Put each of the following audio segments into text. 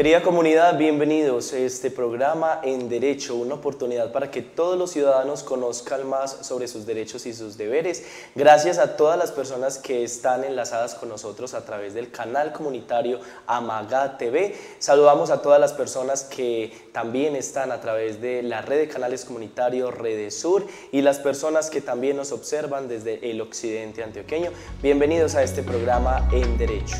Querida comunidad, bienvenidos a este programa En Derecho, una oportunidad para que todos los ciudadanos conozcan más sobre sus derechos y sus deberes. Gracias a todas las personas que están enlazadas con nosotros a través del canal comunitario Amagá TV. Saludamos a todas las personas que también están a través de la red de canales comunitarios Redesur y las personas que también nos observan desde el occidente antioqueño. Bienvenidos a este programa En Derecho.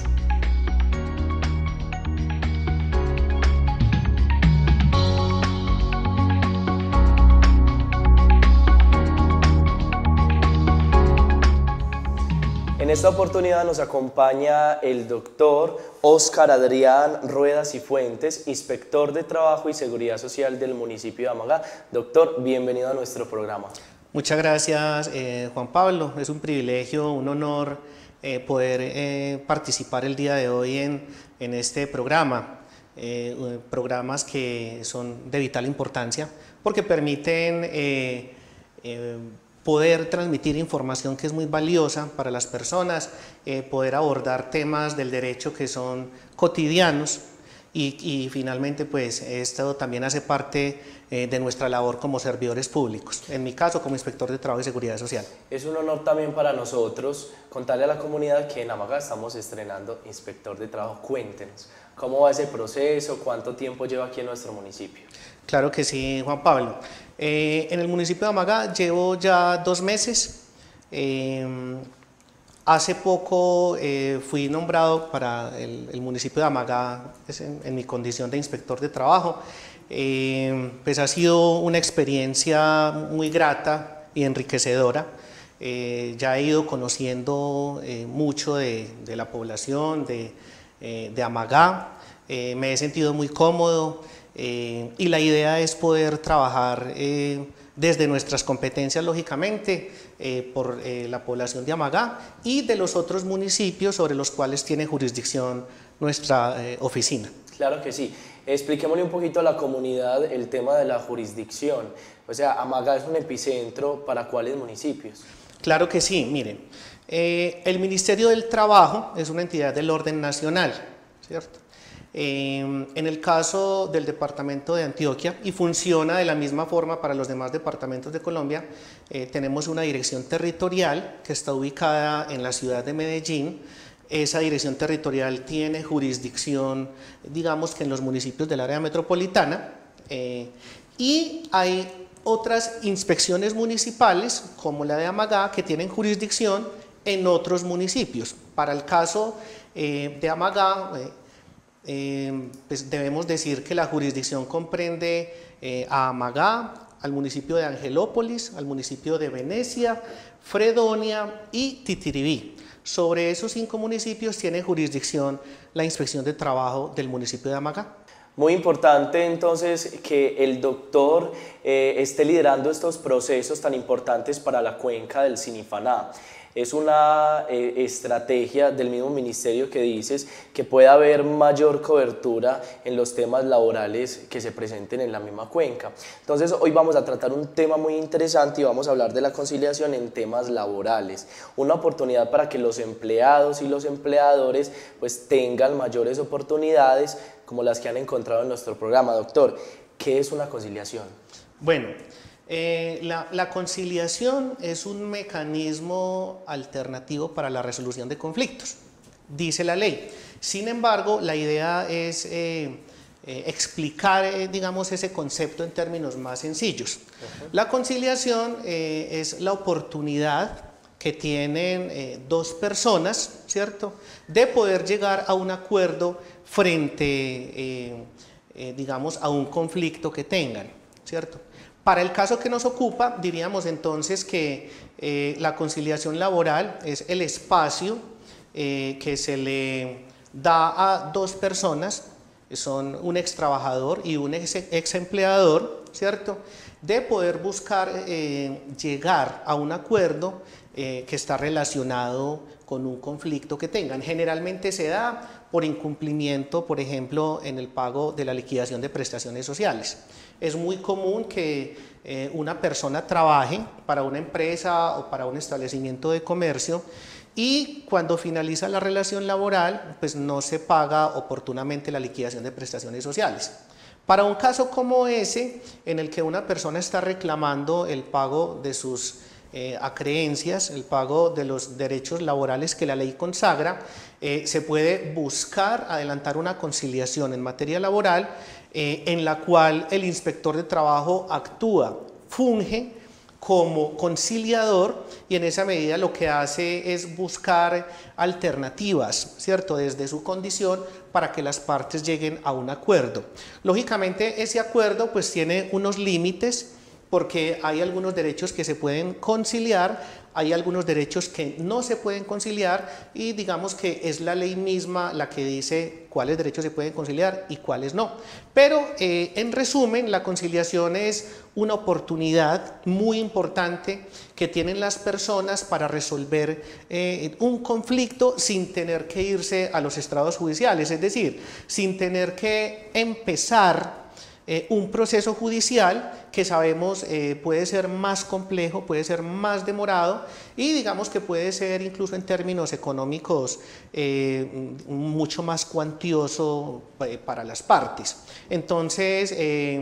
En esta oportunidad nos acompaña el doctor Óscar Adrián Ruedas y Fuentes, inspector de Trabajo y Seguridad Social del municipio de Amagá. Doctor, bienvenido a nuestro programa. Muchas gracias, Juan Pablo. Es un privilegio, un honor poder participar el día de hoy en este programa. Programas que son de vital importancia porque permiten poder transmitir información que es muy valiosa para las personas, poder abordar temas del derecho que son cotidianos y finalmente pues esto también hace parte de nuestra labor como servidores públicos, en mi caso como inspector de Trabajo y Seguridad Social. Es un honor también para nosotros contarle a la comunidad que en Amagá estamos estrenando inspector de trabajo. Cuéntenos, ¿cómo va ese proceso? ¿Cuánto tiempo lleva aquí en nuestro municipio? Claro que sí, Juan Pablo. En el municipio de Amagá llevo ya 2 meses. Hace poco fui nombrado para el municipio de Amagá en mi condición de inspector de trabajo. Pues ha sido una experiencia muy grata y enriquecedora. Ya he ido conociendo mucho de la población de Amagá. Me he sentido muy cómodo. Y la idea es poder trabajar desde nuestras competencias, lógicamente, por la población de Amagá y de los otros municipios sobre los cuales tiene jurisdicción nuestra oficina. Claro que sí. Expliquémosle un poquito a la comunidad el tema de la jurisdicción. O sea, Amagá es un epicentro para ¿cuáles municipios? Claro que sí, miren. El Ministerio del Trabajo es una entidad del orden nacional, ¿cierto? En el caso del departamento de Antioquia, y funciona de la misma forma para los demás departamentos de Colombia, tenemos una dirección territorial que está ubicada en la ciudad de Medellín. Esa dirección territorial tiene jurisdicción, digamos que en los municipios del área metropolitana, y hay otras inspecciones municipales, como la de Amagá, que tienen jurisdicción en otros municipios. Para el caso de Amagá, pues debemos decir que la jurisdicción comprende a Amagá, al municipio de Angelópolis, al municipio de Venecia, Fredonia y Titiribí. Sobre esos 5 municipios tiene jurisdicción la inspección de trabajo del municipio de Amagá. Muy importante entonces que el doctor esté liderando estos procesos tan importantes para la cuenca del Sinifaná. Es una estrategia del mismo ministerio que dices que puede haber mayor cobertura en los temas laborales que se presenten en la misma cuenca. Entonces hoy vamos a tratar un tema muy interesante y vamos a hablar de la conciliación en temas laborales. Una oportunidad para que los empleados y los empleadores pues tengan mayores oportunidades como las que han encontrado en nuestro programa. Doctor, ¿qué es una conciliación? Bueno, la conciliación es un mecanismo alternativo para la resolución de conflictos, dice la ley. Sin embargo, la idea es explicar, digamos, ese concepto en términos más sencillos. La conciliación es la oportunidad que tienen 2 personas, ¿cierto?, de poder llegar a un acuerdo frente, digamos, a un conflicto que tengan, ¿cierto? Para el caso que nos ocupa, diríamos entonces que la conciliación laboral es el espacio que se le da a 2 personas, son un ex trabajador y un ex empleador, ¿cierto?, de poder buscar llegar a un acuerdo que está relacionado con un conflicto que tengan. Generalmente se da por incumplimiento, por ejemplo, en el pago de la liquidación de prestaciones sociales. Es muy común que una persona trabaje para una empresa o para un establecimiento de comercio y cuando finaliza la relación laboral, pues no se paga oportunamente la liquidación de prestaciones sociales. Para un caso como ese, en el que una persona está reclamando el pago de sus acreencias, el pago de los derechos laborales que la ley consagra, se puede buscar adelantar una conciliación en materia laboral en la cual el inspector de trabajo actúa, funge como conciliador y en esa medida lo que hace es buscar alternativas, ¿cierto?, desde su condición para que las partes lleguen a un acuerdo. Lógicamente ese acuerdo pues tiene unos límites porque hay algunos derechos que se pueden conciliar, hay algunos derechos que no se pueden conciliar y digamos que es la ley misma la que dice cuáles derechos se pueden conciliar y cuáles no. Pero en resumen, la conciliación es una oportunidad muy importante que tienen las personas para resolver un conflicto sin tener que irse a los estrados judiciales, es decir, sin tener que empezar un proceso judicial que sabemos puede ser más complejo, puede ser más demorado y digamos que puede ser incluso en términos económicos mucho más cuantioso para las partes. Entonces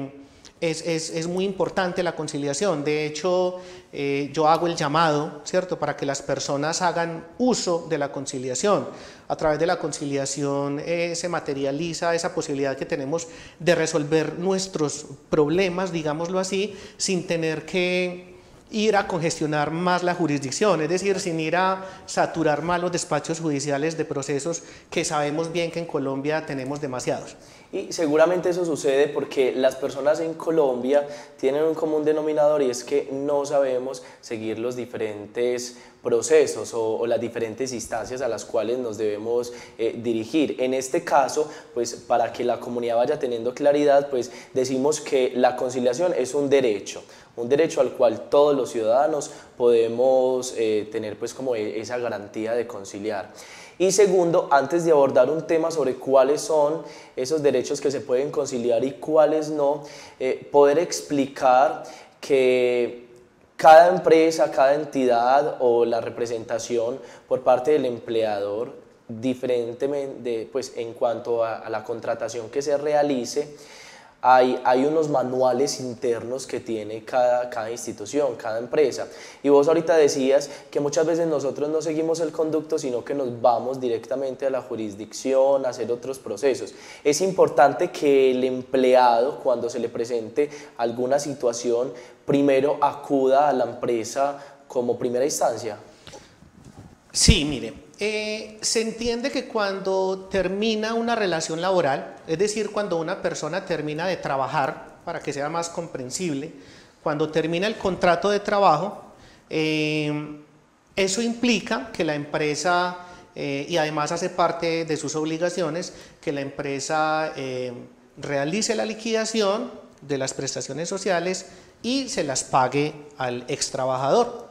es muy importante la conciliación. De hecho, yo hago el llamado, ¿cierto?, para que las personas hagan uso de la conciliación. A través de la conciliación se materializa esa posibilidad que tenemos de resolver nuestros problemas, digámoslo así, sin tener que ir a congestionar más la jurisdicción, es decir, sin ir a saturar más los despachos judiciales de procesos que sabemos bien que en Colombia tenemos demasiados. Y seguramente eso sucede porque las personas en Colombia tienen un común denominador y es que no sabemos seguir los diferentes procesos o las diferentes instancias a las cuales nos debemos dirigir. En este caso, pues para que la comunidad vaya teniendo claridad, pues decimos que la conciliación es un derecho al cual todos los ciudadanos podemos tener pues como esa garantía de conciliar. Y segundo, antes de abordar un tema sobre cuáles son esos derechos que se pueden conciliar y cuáles no, poder explicar que cada empresa, cada entidad o la representación por parte del empleador, diferentemente pues, en cuanto a la contratación que se realice, hay unos manuales internos que tiene cada institución, cada empresa. Y vos ahorita decías que muchas veces nosotros no seguimos el conducto, sino que nos vamos directamente a la jurisdicción a hacer otros procesos. Es importante que el empleado, cuando se le presente alguna situación, primero acuda a la empresa como primera instancia. Sí, mire. Se entiende que cuando termina una relación laboral, es decir, cuando una persona termina de trabajar, para que sea más comprensible, cuando termina el contrato de trabajo, eso implica que la empresa, y además hace parte de sus obligaciones, que la empresa realice la liquidación de las prestaciones sociales y se las pague al extrabajador.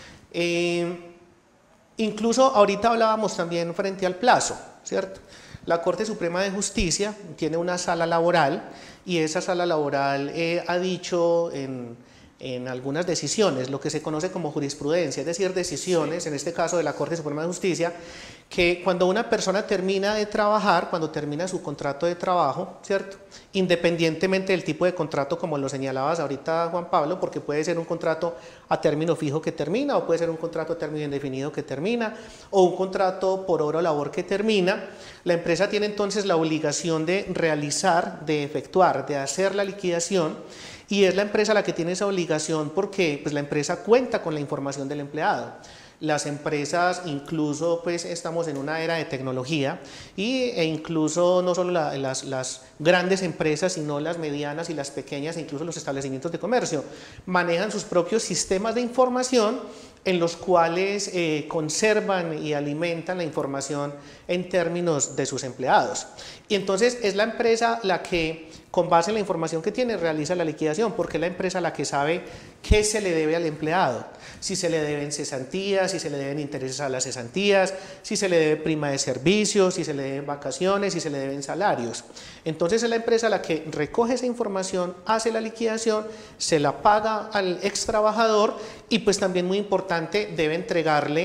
Incluso ahorita hablábamos también frente al plazo, ¿cierto? La Corte Suprema de Justicia tiene una sala laboral y esa sala laboral ha dicho en algunas decisiones, lo que se conoce como jurisprudencia, es decir, decisiones, en este caso de la Corte Suprema de Justicia, que cuando una persona termina de trabajar, cuando termina su contrato de trabajo, ¿cierto?, independientemente del tipo de contrato, como lo señalabas ahorita, Juan Pablo, porque puede ser un contrato a término fijo que termina, o puede ser un contrato a término indefinido que termina, o un contrato por hora o labor que termina, la empresa tiene entonces la obligación de realizar, de efectuar, de hacer la liquidación, y es la empresa la que tiene esa obligación porque pues, la empresa cuenta con la información del empleado. Las empresas, incluso pues estamos en una era de tecnología e incluso no solo las grandes empresas, sino las medianas y las pequeñas e incluso los establecimientos de comercio, manejan sus propios sistemas de información en los cuales conservan y alimentan la información en términos de sus empleados. Y entonces es la empresa la que, con base en la información que tiene, realiza la liquidación, porque es la empresa la que sabe qué se le debe al empleado, si se le deben cesantías, si se le deben intereses a las cesantías, si se le debe prima de servicios, si se le deben vacaciones, si se le deben salarios. Entonces es la empresa la que recoge esa información, hace la liquidación, se la paga al ex trabajador y pues también muy importante debe entregarle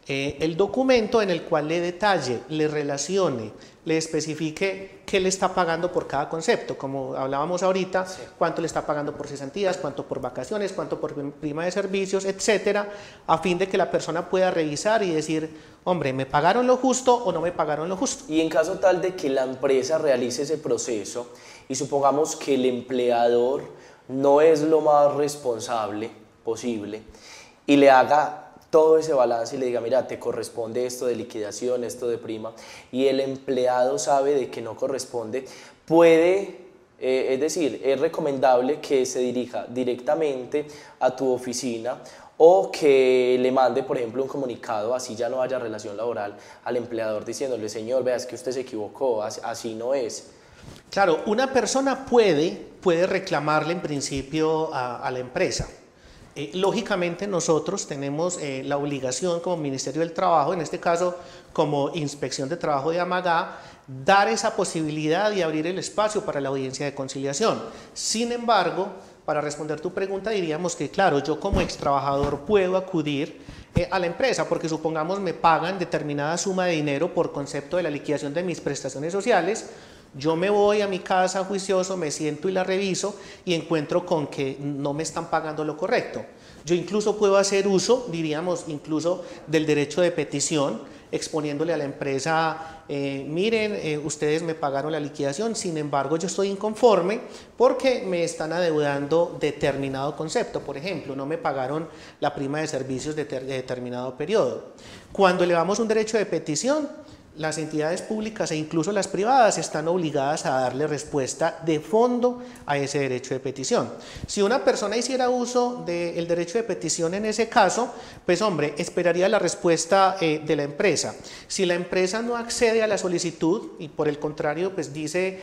el documento en el cual le detalle, le relacione, le especifique qué le está pagando por cada concepto, como hablábamos ahorita, sí, cuánto le está pagando por cesantías, cuánto por vacaciones, cuánto por prima de servicios, etcétera, a fin de que la persona pueda revisar y decir, hombre, ¿me pagaron lo justo o no me pagaron lo justo? Y en caso tal de que la empresa realice ese proceso y supongamos que el empleador no es lo más responsable posible y le haga todo ese balance y le diga, mira, te corresponde esto de liquidación, esto de prima, y el empleado sabe de que no corresponde, puede, es decir, es recomendable que se dirija directamente a tu oficina o que le mande, por ejemplo, un comunicado, así ya no haya relación laboral, al empleador diciéndole, señor, vea, es que usted se equivocó, así no es. Claro, una persona puede reclamarle en principio a la empresa. Lógicamente nosotros tenemos la obligación como Ministerio del Trabajo, en este caso como Inspección de Trabajo de Amagá, dar esa posibilidad y abrir el espacio para la audiencia de conciliación. Sin embargo, para responder tu pregunta diríamos que claro, yo como ex trabajador puedo acudir a la empresa porque supongamos me pagan determinada suma de dinero por concepto de la liquidación de mis prestaciones sociales. Yo me voy a mi casa juicioso, me siento y la reviso y encuentro con que no me están pagando lo correcto. Yo incluso puedo hacer uso, diríamos, incluso del derecho de petición, exponiéndole a la empresa, miren, ustedes me pagaron la liquidación, sin embargo yo estoy inconforme porque me están adeudando determinado concepto. Por ejemplo, no me pagaron la prima de servicios de determinado periodo. Cuando elevamos un derecho de petición, las entidades públicas e incluso las privadas están obligadas a darle respuesta de fondo a ese derecho de petición. Si una persona hiciera uso del derecho de petición en ese caso, pues hombre, esperaría la respuesta de la empresa. Si la empresa no accede a la solicitud y por el contrario pues dice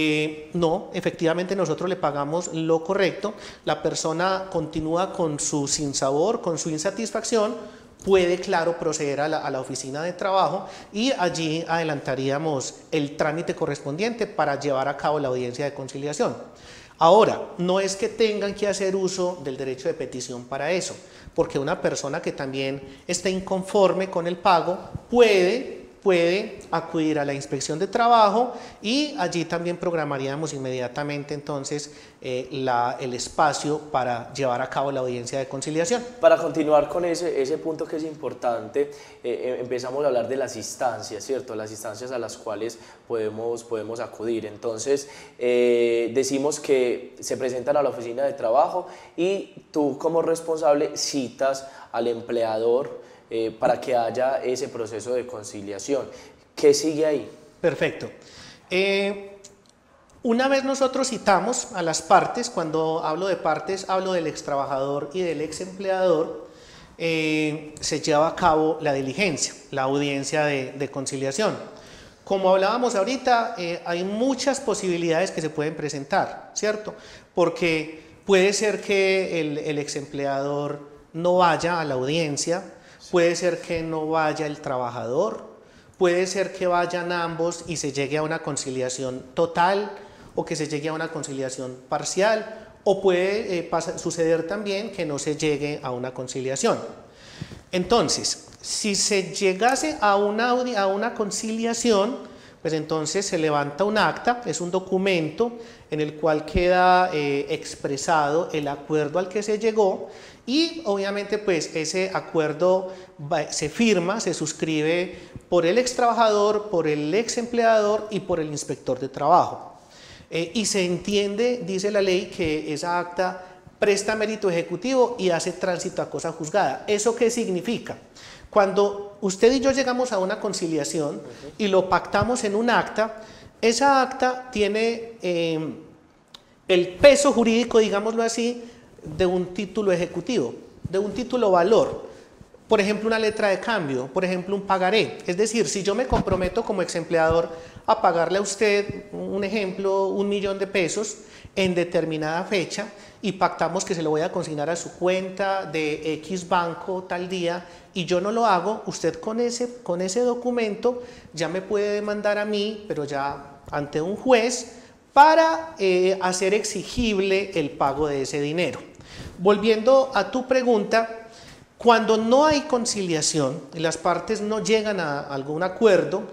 no, efectivamente nosotros le pagamos lo correcto, la persona continúa con su sinsabor, con su insatisfacción, puede, claro, proceder a la oficina de trabajo y allí adelantaríamos el trámite correspondiente para llevar a cabo la audiencia de conciliación. Ahora, no es que tengan que hacer uso del derecho de petición para eso, porque una persona que también esté inconforme con el pago puede acudir a la inspección de trabajo y allí también programaríamos inmediatamente entonces el espacio para llevar a cabo la audiencia de conciliación. Para continuar con ese punto que es importante, empezamos a hablar de las instancias, ¿cierto? Las instancias a las cuales podemos acudir. Entonces, decimos que se presentan a la oficina de trabajo y tú como responsable citas al empleador para que haya ese proceso de conciliación. ¿Qué sigue ahí? Perfecto. Una vez nosotros citamos a las partes, cuando hablo de partes, hablo del ex trabajador y del ex empleador, se lleva a cabo la diligencia, la audiencia de conciliación. Como hablábamos ahorita, hay muchas posibilidades que se pueden presentar, ¿cierto? Porque puede ser que el ex empleador no vaya a la audiencia, puede ser que no vaya el trabajador, puede ser que vayan ambos y se llegue a una conciliación total o que se llegue a una conciliación parcial o puede suceder también que no se llegue a una conciliación. Entonces, si se llegase a una conciliación, pues entonces se levanta un acta, es un documento en el cual queda expresado el acuerdo al que se llegó y obviamente pues ese acuerdo se firma, se suscribe por el ex trabajador, por el ex empleador y por el inspector de trabajo. Y se entiende, dice la ley, que esa acta presta mérito ejecutivo y hace tránsito a cosa juzgada. ¿Eso qué significa? Cuando usted y yo llegamos a una conciliación y lo pactamos en un acta, esa acta tiene el peso jurídico, digámoslo así, de un título ejecutivo, de un título valor. Por ejemplo, una letra de cambio, por ejemplo, un pagaré. Es decir, si yo me comprometo como ex empleador a pagarle a usted, un ejemplo, 1 millón de pesos en determinada fecha y pactamos que se lo voy a consignar a su cuenta de X banco tal día y yo no lo hago, usted con ese documento ya me puede demandar a mí, pero ya ante un juez, para hacer exigible el pago de ese dinero. Volviendo a tu pregunta, Cuando no hay conciliación y las partes no llegan a algún acuerdo,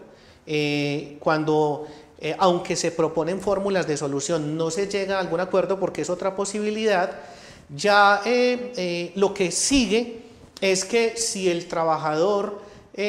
aunque se proponen fórmulas de solución, no se llega a algún acuerdo porque es otra posibilidad, ya lo que sigue es que si el trabajador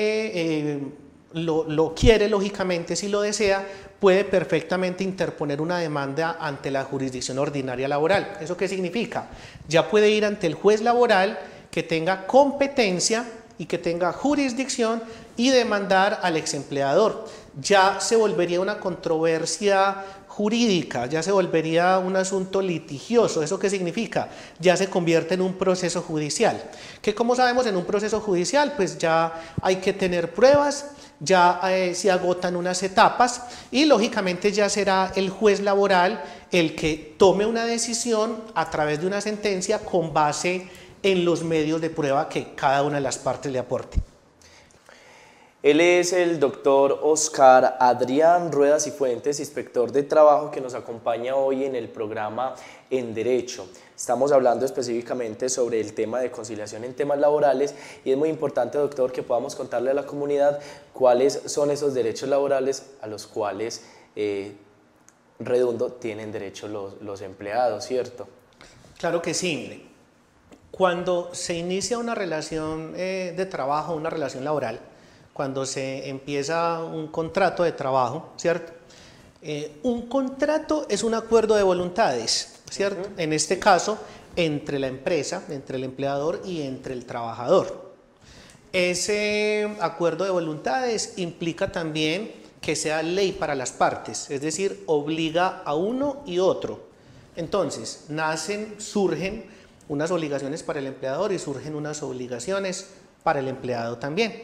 lo quiere, lógicamente, si lo desea, puede perfectamente interponer una demanda ante la jurisdicción ordinaria laboral. ¿Eso qué significa? Ya puede ir ante el juez laboral que tenga competencia y que tenga jurisdicción y demandar al exempleador. Ya se volvería una controversia jurídica, ya se volvería un asunto litigioso. ¿Eso qué significa? Ya se convierte en un proceso judicial. ¿Que cómo sabemos en un proceso judicial? Pues ya hay que tener pruebas, ya se agotan unas etapas y lógicamente ya será el juez laboral el que tome una decisión a través de una sentencia con base en los medios de prueba que cada una de las partes le aporte. Él es el doctor Oscar Adrián Ruedas y Fuentes, inspector de trabajo, que nos acompaña hoy en el programa En Derecho. Estamos hablando específicamente sobre el tema de conciliación en temas laborales y es muy importante, doctor, que podamos contarle a la comunidad cuáles son esos derechos laborales a los cuales, redundo, tienen derecho los empleados, ¿cierto? Claro que sí, mire. Cuando se inicia una relación de trabajo, una relación laboral, cuando se empieza un contrato de trabajo, ¿cierto? Un contrato es un acuerdo de voluntades, ¿cierto? En este caso, entre la empresa, entre el empleador y entre el trabajador. Ese acuerdo de voluntades implica también que sea ley para las partes, es decir, obliga a uno y otro. Entonces, surgen unas obligaciones para el empleador y surgen unas obligaciones para el empleado también.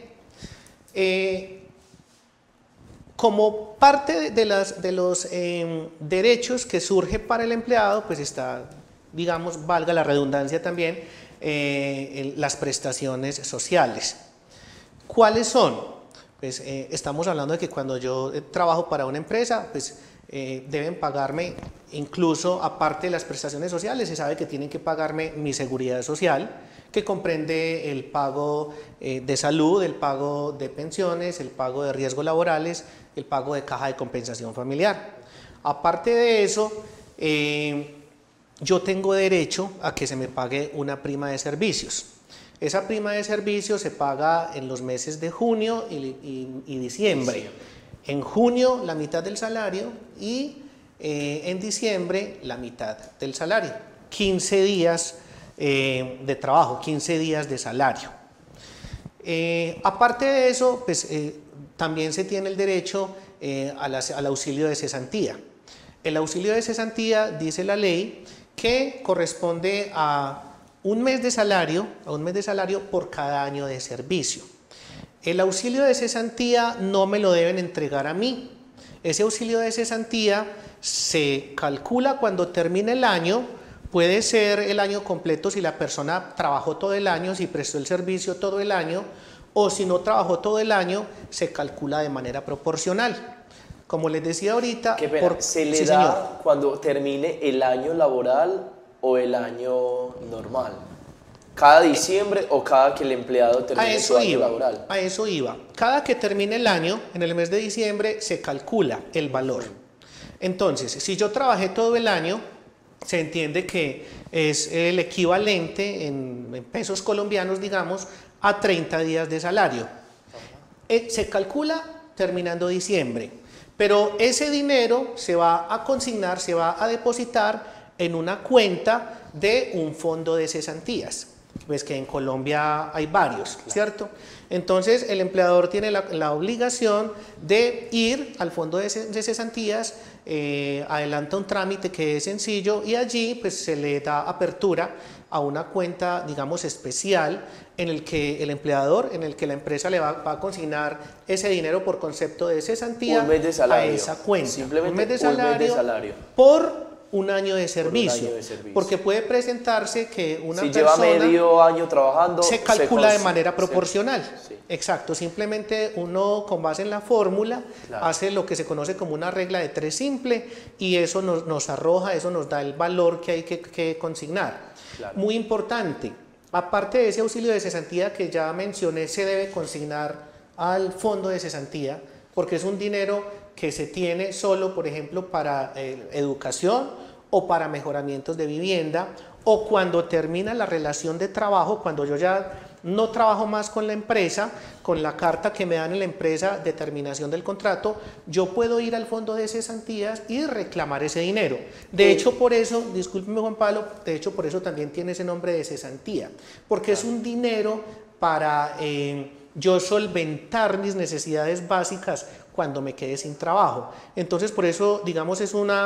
Como parte de los derechos que surge para el empleado, pues está, digamos, valga la redundancia también, las prestaciones sociales. ¿Cuáles son? Pues estamos hablando de que cuando yo trabajo para una empresa, pues deben pagarme, incluso aparte de las prestaciones sociales, se sabe que tienen que pagarme mi seguridad social, que comprende el pago de salud, el pago de pensiones, el pago de riesgos laborales, el pago de caja de compensación familiar. Aparte de eso, yo tengo derecho a que se me pague una prima de servicios. Esa prima de servicios se paga en los meses de junio y diciembre. Sí. En junio la mitad del salario y en diciembre la mitad del salario. 15 días de trabajo, 15 días de salario. Aparte de eso, pues también se tiene el derecho al auxilio de cesantía. El auxilio de cesantía, dice la ley, que corresponde a un mes de salario por cada año de servicio. El auxilio de cesantía no me lo deben entregar a mí. Ese auxilio de cesantía se calcula cuando termine el año. Puede ser el año completo si la persona trabajó todo el año, si prestó el servicio todo el año, o si no trabajó todo el año, se calcula de manera proporcional. Como les decía ahorita, ¿se le da cuando termine el año laboral o el año normal? ¿Cada diciembre o cada que el empleado termine su año laboral? A eso iba. Cada que termine el año, en el mes de diciembre, se calcula el valor. Entonces, si yo trabajé todo el año, se entiende que es el equivalente en pesos colombianos, digamos, a 30 días de salario. Se calcula terminando diciembre, pero ese dinero se va a consignar, se va a depositar en una cuenta de un fondo de cesantías. Pues que en Colombia hay varios, ¿cierto? Entonces el empleador tiene la obligación de ir al fondo de cesantías, adelanta un trámite que es sencillo y allí pues se le da apertura a una cuenta, digamos, especial en el que el empleador, en el que la empresa le va a consignar ese dinero por concepto de cesantía a esa cuenta. Simplemente un mes de salario por un año de servicio, porque puede presentarse que una persona lleva medio año trabajando, se calcula de manera proporcional. Sí. Exacto, simplemente uno con base en la fórmula hace lo que se conoce como una regla de 3 simple y eso nos arroja, eso nos da el valor que hay que consignar. Muy importante, Aparte de ese auxilio de cesantía que ya mencioné, se debe consignar al fondo de cesantía, porque es un dinero que se tiene solo, por ejemplo, para educación o para mejoramientos de vivienda, o cuando termina la relación de trabajo, cuando yo ya no trabajo más con la empresa, con la carta que me dan en la empresa de terminación del contrato, yo puedo ir al fondo de cesantías y reclamar ese dinero. De hecho, por eso, discúlpeme Juan Pablo, de hecho por eso también tiene ese nombre de cesantía, porque es un dinero para yo solventar mis necesidades básicas cuando me quede sin trabajo. Entonces, por eso, digamos,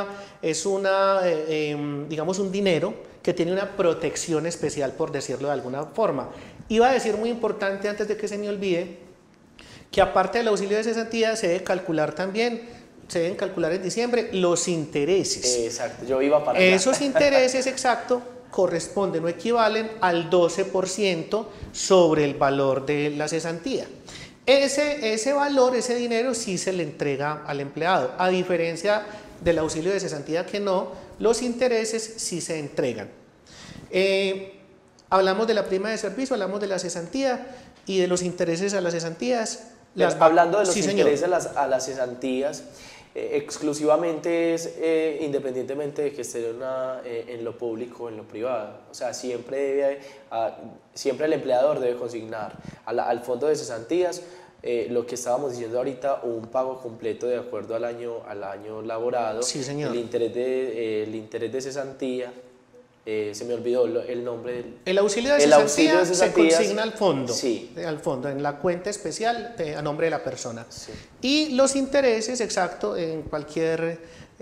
digamos, un dinero que tiene una protección especial, por decirlo de alguna forma. Iba a decir muy importante, antes de que se me olvide, que aparte del auxilio de cesantía se debe calcular también, se deben calcular en diciembre los intereses. Exacto, yo iba para allá. Esos intereses, exacto, corresponden o equivalen al 12% sobre el valor de la cesantía. Ese valor, ese dinero sí se le entrega al empleado, a diferencia del auxilio de cesantía que no, los intereses sí se entregan. Hablamos de la prima de servicio, hablamos de la cesantía y de los intereses a las cesantías. Hablando de los intereses a las cesantías, exclusivamente es independientemente de que esté en lo público o en lo privado. O sea, siempre el empleador debe consignar al fondo de cesantías lo que estábamos diciendo ahorita, un pago completo de acuerdo al año laborado. Sí, señor. El interés de cesantía. Se me olvidó el nombre. El auxilio de cesantía se consigna al fondo, sí, al fondo, en la cuenta especial a nombre de la persona. Sí. Y los intereses, exacto, en cualquier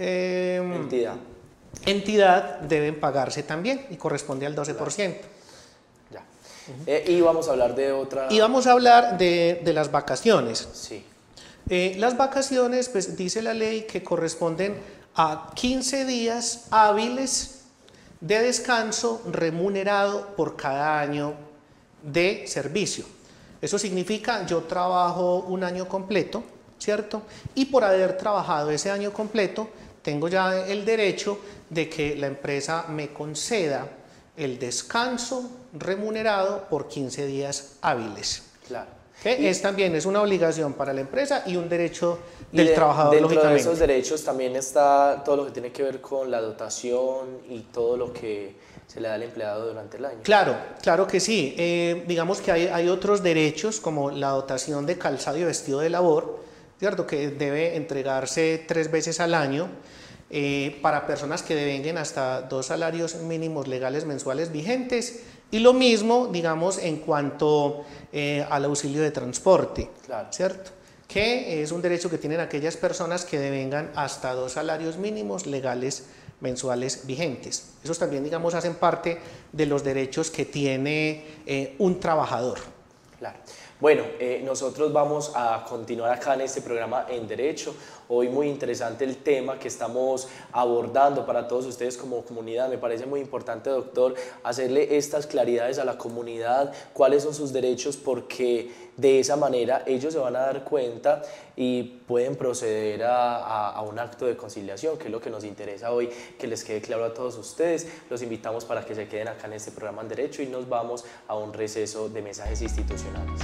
entidad deben pagarse también y corresponde al 12%. Claro. Ya. Y vamos a hablar de otra. Y vamos a hablar de las vacaciones. Sí. Las vacaciones, pues dice la ley que corresponden a 15 días hábiles de descanso remunerado por cada año de servicio. Eso significa yo trabajo un año completo, ¿cierto? Y por haber trabajado ese año completo, tengo ya el derecho de que la empresa me conceda el descanso remunerado por 15 días hábiles. Claro. Que también es una obligación para la empresa y un derecho del trabajador, dentro lógicamente. De esos derechos también está todo lo que tiene que ver con la dotación y todo lo que se le da al empleado durante el año. Claro, claro que sí. Digamos que hay otros derechos como la dotación de calzado y vestido de labor, ¿cierto? Que debe entregarse 3 veces al año para personas que devenguen hasta 2 salarios mínimos legales mensuales vigentes. Y lo mismo, digamos, en cuanto al auxilio de transporte, claro, ¿cierto? Que es un derecho que tienen aquellas personas que devengan hasta 2 salarios mínimos legales mensuales vigentes. Esos también, digamos, hacen parte de los derechos que tiene un trabajador. Claro. Bueno, nosotros vamos a continuar acá en este programa en Derecho. Hoy muy interesante el tema que estamos abordando para todos ustedes como comunidad. Me parece muy importante, doctor, hacerle estas claridades a la comunidad, cuáles son sus derechos, porque de esa manera ellos se van a dar cuenta y pueden proceder a un acto de conciliación, que es lo que nos interesa hoy, que les quede claro a todos ustedes. Los invitamos para que se queden acá en este programa en Derecho y nos vamos a un receso de mensajes institucionales.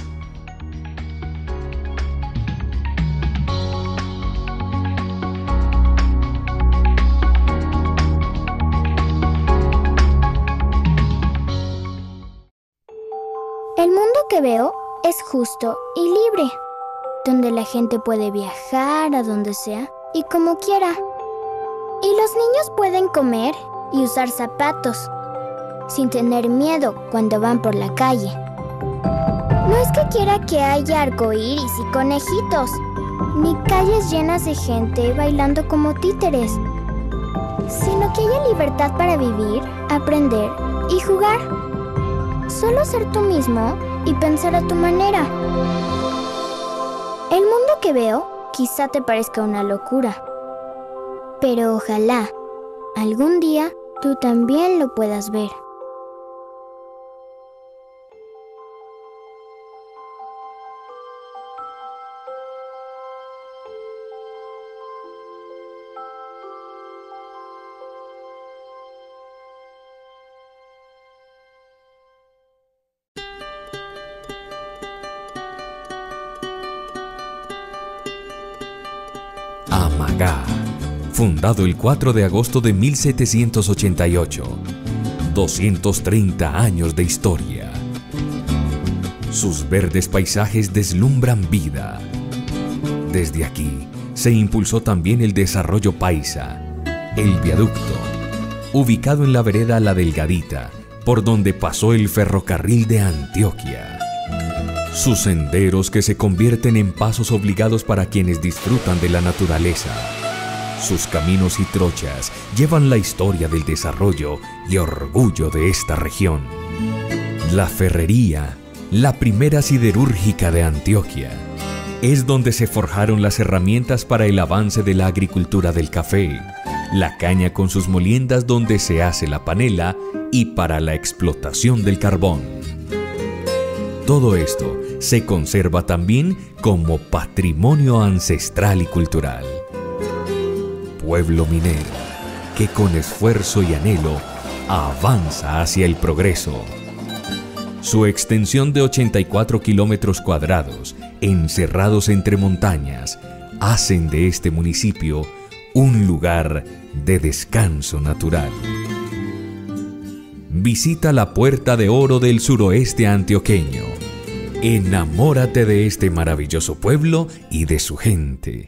El mundo que veo es justo y libre, donde la gente puede viajar a donde sea y como quiera. Y los niños pueden comer y usar zapatos, sin tener miedo cuando van por la calle. No es que quiera que haya arcoíris y conejitos, ni calles llenas de gente bailando como títeres, sino que haya libertad para vivir, aprender y jugar. Solo ser tú mismo y pensar a tu manera. El mundo que veo quizá te parezca una locura, pero ojalá algún día tú también lo puedas ver. Magá, fundado el 4 de agosto de 1788. 230 años de historia. Sus verdes paisajes deslumbran vida. Desde aquí se impulsó también el desarrollo paisa, el viaducto, ubicado en la vereda La Delgadita, por donde pasó el ferrocarril de Antioquia. Sus senderos que se convierten en pasos obligados para quienes disfrutan de la naturaleza. Sus caminos y trochas llevan la historia del desarrollo y orgullo de esta región. La ferrería, la primera siderúrgica de Antioquia, es donde se forjaron las herramientas para el avance de la agricultura del café, la caña con sus moliendas donde se hace la panela y para la explotación del carbón. Todo esto se conserva también como patrimonio ancestral y cultural. Pueblo minero, que con esfuerzo y anhelo avanza hacia el progreso. Su extensión de 84 kilómetros cuadrados, encerrados entre montañas, hacen de este municipio un lugar de descanso natural. Visita la Puerta de Oro del suroeste antioqueño. Enamórate de este maravilloso pueblo y de su gente.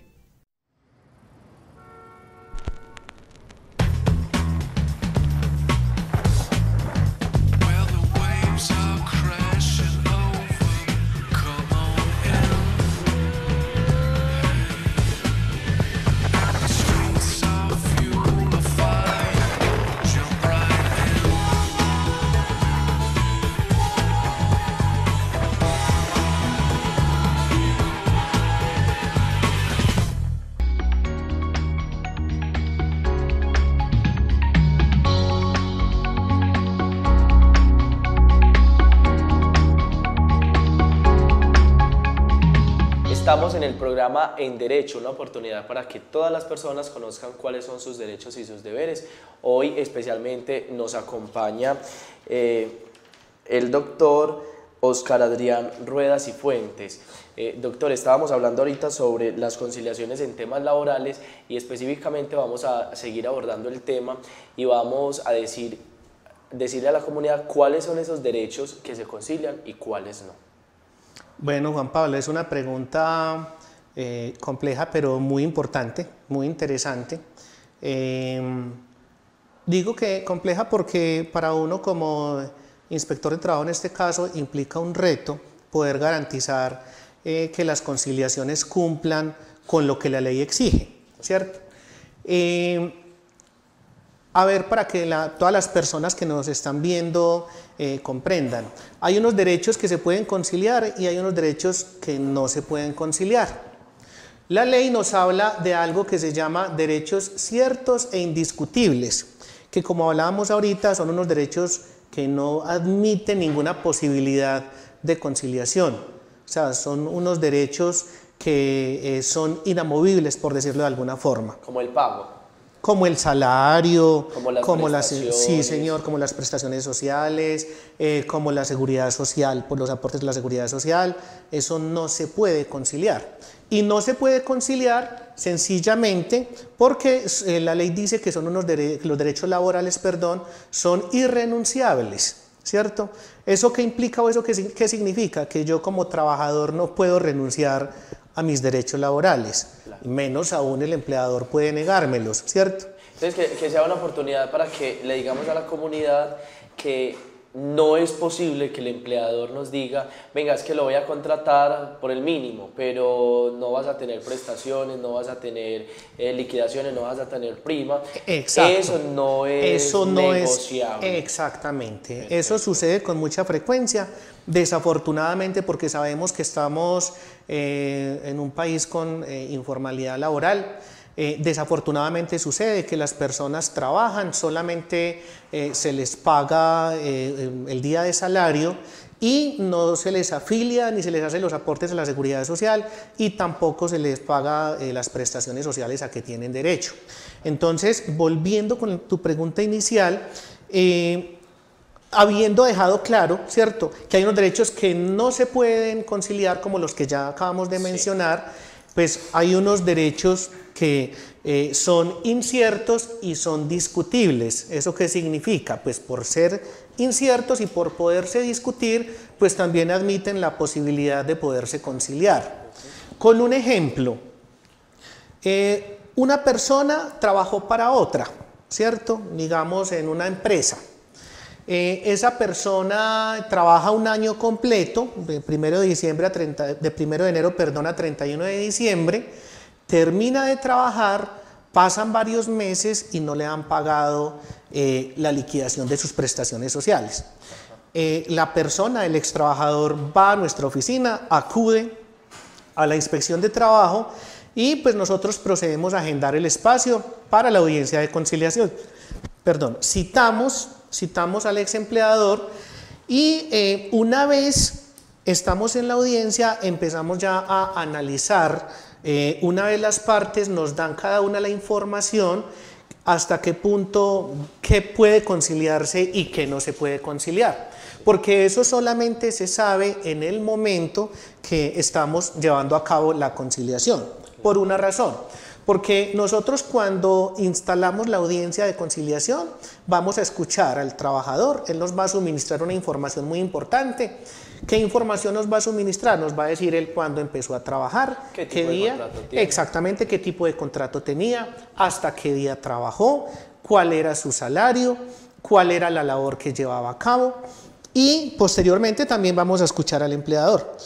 Estamos en el programa En Derecho, una oportunidad para que todas las personas conozcan cuáles son sus derechos y sus deberes. Hoy especialmente nos acompaña el doctor Óscar Adrián Ruedas y Fuentes. Doctor, estábamos hablando ahorita sobre las conciliaciones en temas laborales y específicamente vamos a seguir abordando el tema y vamos a decirle a la comunidad cuáles son esos derechos que se concilian y cuáles no. Bueno, Juan Pablo, es una pregunta compleja, pero muy importante, muy interesante. Digo que compleja porque para uno como inspector de trabajo en este caso implica un reto poder garantizar que las conciliaciones cumplan con lo que la ley exige, ¿cierto? A ver, para que todas las personas que nos están viendo comprendan. Hay unos derechos que se pueden conciliar y hay unos derechos que no se pueden conciliar. La ley nos habla de algo que se llama derechos ciertos e indiscutibles, que como hablábamos ahorita son unos derechos que no admiten ninguna posibilidad de conciliación. O sea, son unos derechos que son inamovibles, por decirlo de alguna forma. Como el pago. Como el salario, como las sí señor, como las prestaciones sociales, como la seguridad social, por los aportes de la seguridad social, eso no se puede conciliar. Y no se puede conciliar sencillamente porque la ley dice que son los derechos laborales, son irrenunciables, ¿cierto? ¿Eso qué implica o eso qué significa? Que yo como trabajador no puedo renunciar a mis derechos laborales, menos aún el empleador puede negármelos, ¿cierto? Entonces, que sea una oportunidad para que le digamos a la comunidad que no es posible que el empleador nos diga, venga, es que lo voy a contratar por el mínimo, pero no vas a tener prestaciones, no vas a tener liquidaciones, no vas a tener prima. Exacto. Eso no es negociable. Exactamente. Perfecto. Eso sucede con mucha frecuencia, desafortunadamente, porque sabemos que estamos en un país con informalidad laboral. Desafortunadamente sucede que las personas trabajan, solamente se les paga el día de salario y no se les afilia ni se les hace los aportes a la seguridad social y tampoco se les paga las prestaciones sociales a que tienen derecho. Entonces, volviendo con tu pregunta inicial, habiendo dejado claro, ¿cierto?, que hay unos derechos que no se pueden conciliar como los que ya acabamos de mencionar, pues hay unos derechos que son inciertos y son discutibles. ¿Eso qué significa? Pues por ser inciertos y por poderse discutir, pues también admiten la posibilidad de poderse conciliar. Con un ejemplo, una persona trabajó para otra, ¿cierto? Digamos en una empresa. Esa persona trabaja un año completo, de 1 de enero a 31 de diciembre, termina de trabajar, pasan varios meses y no le han pagado la liquidación de sus prestaciones sociales. La persona, el ex trabajador, va a nuestra oficina, acude a la inspección de trabajo y pues nosotros procedemos a agendar el espacio para la audiencia de conciliación. Perdón, citamos al ex empleador y una vez estamos en la audiencia empezamos ya a analizar, una vez las partes nos dan cada una la información, hasta qué punto, qué puede conciliarse y qué no se puede conciliar. Porque eso solamente se sabe en el momento que estamos llevando a cabo la conciliación, por una razón. Porque nosotros cuando instalamos la audiencia de conciliación vamos a escuchar al trabajador, él nos va a suministrar una información muy importante. ¿Qué información nos va a suministrar? Nos va a decir él cuándo empezó a trabajar, qué día, exactamente qué tipo de contrato tenía, hasta qué día trabajó, cuál era su salario, cuál era la labor que llevaba a cabo y posteriormente también vamos a escuchar al empleador.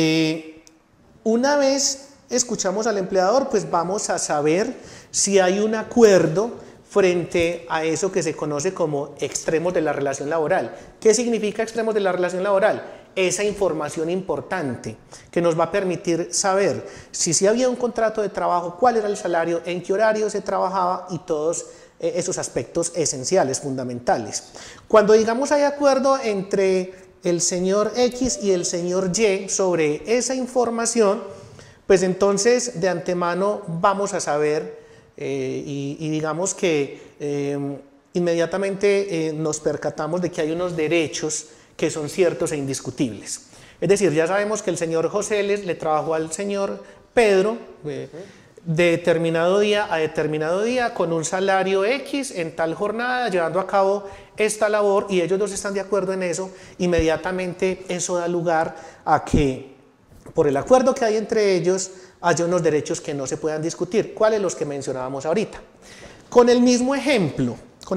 Una vez escuchamos al empleador, pues vamos a saber si hay un acuerdo frente a eso que se conoce como extremos de la relación laboral. ¿Qué significa extremos de la relación laboral? Esa información importante que nos va a permitir saber si había un contrato de trabajo, cuál era el salario, en qué horario se trabajaba y todos esos aspectos esenciales, fundamentales. Cuando digamos hay acuerdo entre el señor X y el señor Y sobre esa información, pues entonces de antemano vamos a saber y digamos que inmediatamente nos percatamos de que hay unos derechos que son ciertos e indiscutibles. Es decir, ya sabemos que el señor José le trabajó al señor Pedro de determinado día a determinado día con un salario X en tal jornada, llevando a cabo esta labor y ellos dos están de acuerdo en eso, inmediatamente eso da lugar a que por el acuerdo que hay entre ellos haya unos derechos que no se puedan discutir. ¿Cuáles? Los que mencionábamos ahorita. Con el mismo ejemplo,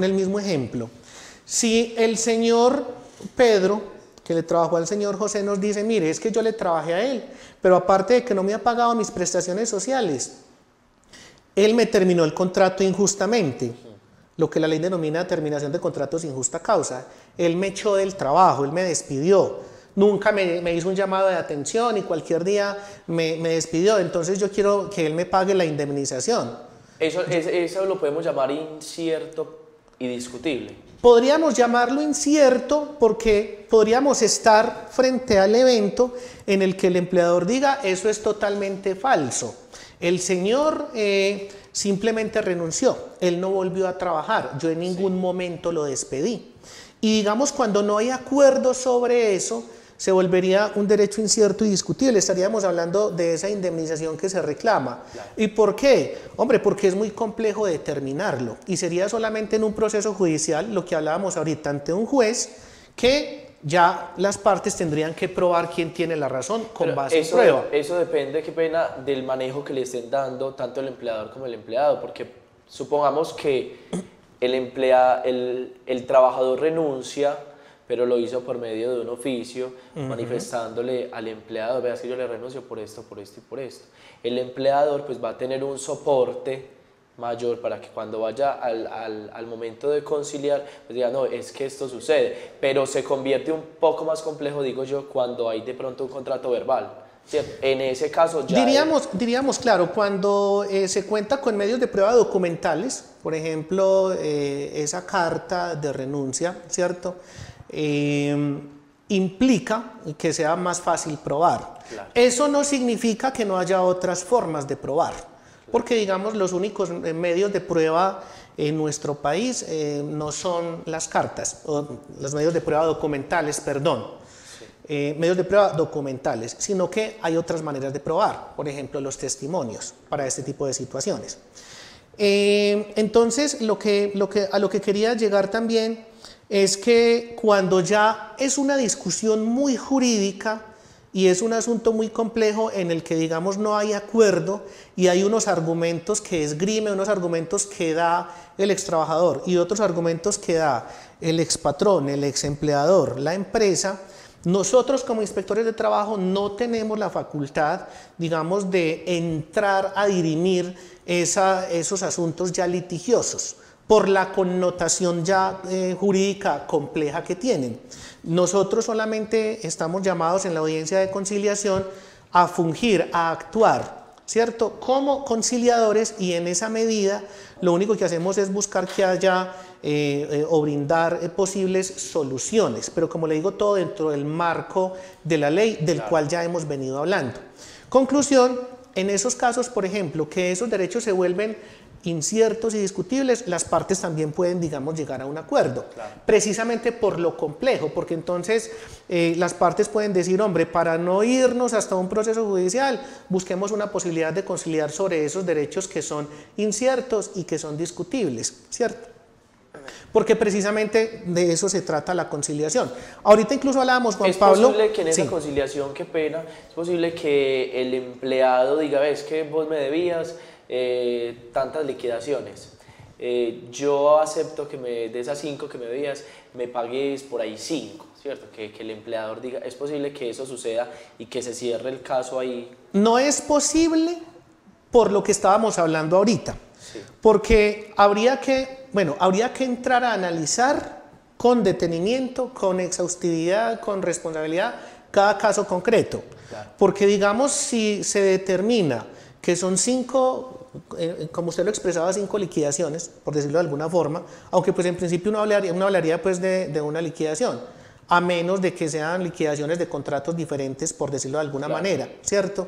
si el señor Pedro, que le trabajó al señor José, nos dice, mire, es que yo le trabajé a él, pero aparte de que no me ha pagado mis prestaciones sociales, él me terminó el contrato injustamente, lo que la ley denomina terminación de contratos sin justa causa. Él me echó del trabajo, él me despidió, nunca me hizo un llamado de atención y cualquier día me despidió, entonces yo quiero que él me pague la indemnización. Eso lo podemos llamar incierto y discutible. Podríamos llamarlo incierto porque podríamos estar frente al evento en el que el empleador diga eso es totalmente falso. El señor simplemente renunció, él no volvió a trabajar, yo en ningún momento lo despedí. Y digamos cuando no hay acuerdo sobre eso, se volvería un derecho incierto y discutible, estaríamos hablando de esa indemnización que se reclama. Claro. ¿Y por qué? Hombre, porque es muy complejo determinarlo y sería solamente en un proceso judicial, lo que hablábamos ahorita, ante un juez, que ya las partes tendrían que probar quién tiene la razón con base en prueba. Eso depende, qué pena, del manejo que le estén dando tanto el empleador como el empleado, porque supongamos que el trabajador renuncia, pero lo hizo por medio de un oficio, manifestándole al empleado, veas que yo le renuncio por esto, por esto y por esto. El empleador pues va a tener un soporte mayor para que cuando vaya al momento de conciliar, pues diga, no, es que esto sucede, pero se convierte un poco más complejo, digo yo, cuando hay de pronto un contrato verbal. ¿Cierto? En ese caso ya... Diríamos, claro, cuando se cuenta con medios de prueba documentales, por ejemplo, esa carta de renuncia, ¿cierto?, implica que sea más fácil probar. Claro. Eso no significa que no haya otras formas de probar, porque digamos los únicos medios de prueba en nuestro país no son las cartas, o los medios de prueba documentales, perdón. medios de prueba documentales, sino que hay otras maneras de probar, por ejemplo, los testimonios para este tipo de situaciones. Entonces, a lo que quería llegar también es que cuando ya es una discusión muy jurídica y es un asunto muy complejo en el que, digamos, no hay acuerdo y hay unos argumentos que esgrime, unos argumentos que da el extrabajador y otros argumentos que da el expatrón, el exempleador, la empresa, nosotros como inspectores de trabajo no tenemos la facultad, digamos, de entrar a dirimir esos asuntos ya litigiosos por la connotación ya jurídica compleja que tienen. Nosotros solamente estamos llamados en la audiencia de conciliación a fungir, a actuar, ¿cierto?, como conciliadores, y en esa medida lo único que hacemos es buscar que haya o brindar posibles soluciones, pero como le digo, todo dentro del marco de la ley del cual ya hemos venido hablando. Conclusión, en esos casos, por ejemplo, que esos derechos se vuelven inciertos y discutibles, las partes también pueden, digamos, llegar a un acuerdo, precisamente por lo complejo, porque entonces las partes pueden decir, hombre, para no irnos hasta un proceso judicial, busquemos una posibilidad de conciliar sobre esos derechos que son inciertos y que son discutibles, ¿cierto? Porque precisamente de eso se trata la conciliación. Ahorita incluso hablábamos, Juan Pablo... Es posible que en esa conciliación, qué pena, es posible que el empleado diga, ves que vos me debías tantas liquidaciones, yo acepto que de esas 5 que me debías, me pagues por ahí 5, ¿cierto? Que el empleador diga, es posible que eso suceda y que se cierre el caso ahí. No es posible por lo que estábamos hablando ahorita, porque habría que entrar a analizar con detenimiento, con exhaustividad, con responsabilidad, cada caso concreto. Porque, digamos, si se determina que son 5, como usted lo expresaba, 5 liquidaciones, por decirlo de alguna forma, aunque pues en principio uno hablaría pues de una liquidación, a menos de que sean liquidaciones de contratos diferentes, por decirlo de alguna manera, ¿cierto?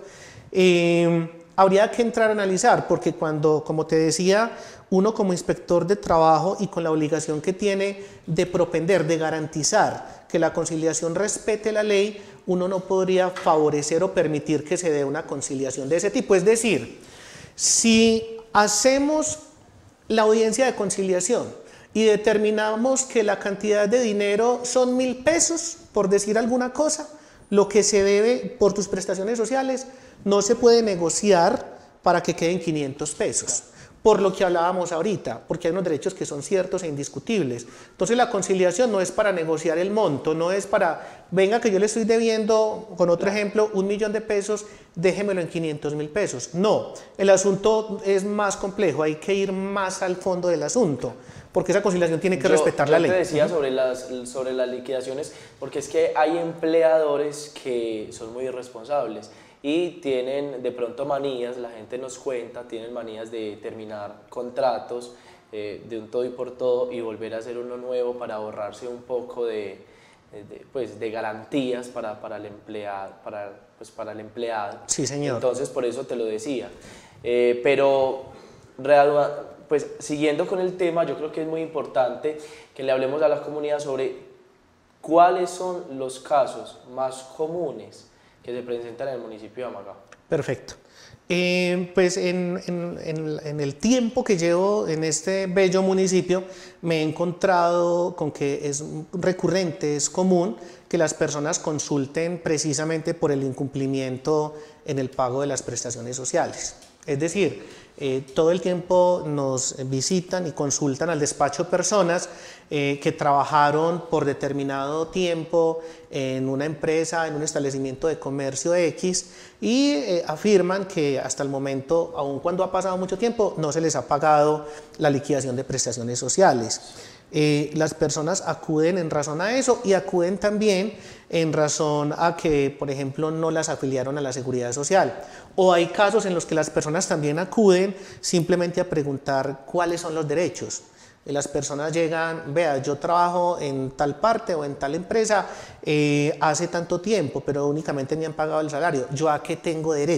Habría que entrar a analizar, porque cuando, como te decía, uno como inspector de trabajo y con la obligación que tiene de propender, de garantizar que la conciliación respete la ley, uno no podría favorecer o permitir que se dé una conciliación de ese tipo. Es decir, si hacemos la audiencia de conciliación y determinamos que la cantidad de dinero son 1.000 pesos, por decir alguna cosa, lo que se debe por tus prestaciones sociales no se puede negociar para que queden 500 pesos. Por lo que hablábamos ahorita, porque hay unos derechos que son ciertos e indiscutibles. Entonces la conciliación no es para negociar el monto, no es para, venga que yo le estoy debiendo, con otro ejemplo, 1.000.000 de pesos, déjemelo en 500.000 pesos. No, el asunto es más complejo, hay que ir más al fondo del asunto, porque esa conciliación tiene que respetar la ley. Yo te decía sobre las liquidaciones, porque es que hay empleadores que son muy irresponsables y tienen de pronto manías, la gente nos cuenta, tienen manías de terminar contratos de un todo y por todo y volver a hacer uno nuevo para ahorrarse un poco de garantías para el empleado. Sí, señor. Entonces, por eso te lo decía. Pero, pues, siguiendo con el tema, yo creo que es muy importante que le hablemos a la comunidad sobre cuáles son los casos más comunes que se presentan en el municipio de Amagá. Perfecto. Pues en el tiempo que llevo en este bello municipio me he encontrado con que es recurrente, es común que las personas consulten precisamente por el incumplimiento en el pago de las prestaciones sociales. Es decir, todo el tiempo nos visitan y consultan al despacho personas que trabajaron por determinado tiempo en una empresa, en un establecimiento de comercio X y afirman que hasta el momento, aun cuando ha pasado mucho tiempo, no se les ha pagado la liquidación de prestaciones sociales. Las personas acuden en razón a eso y acuden también en razón a que, por ejemplo, no las afiliaron a la Seguridad Social. O hay casos en los que las personas también acuden simplemente a preguntar cuáles son los derechos. Las personas llegan, vea, yo trabajo en tal parte o en tal empresa hace tanto tiempo, pero únicamente me han pagado el salario. ¿Yo a qué tengo derecho?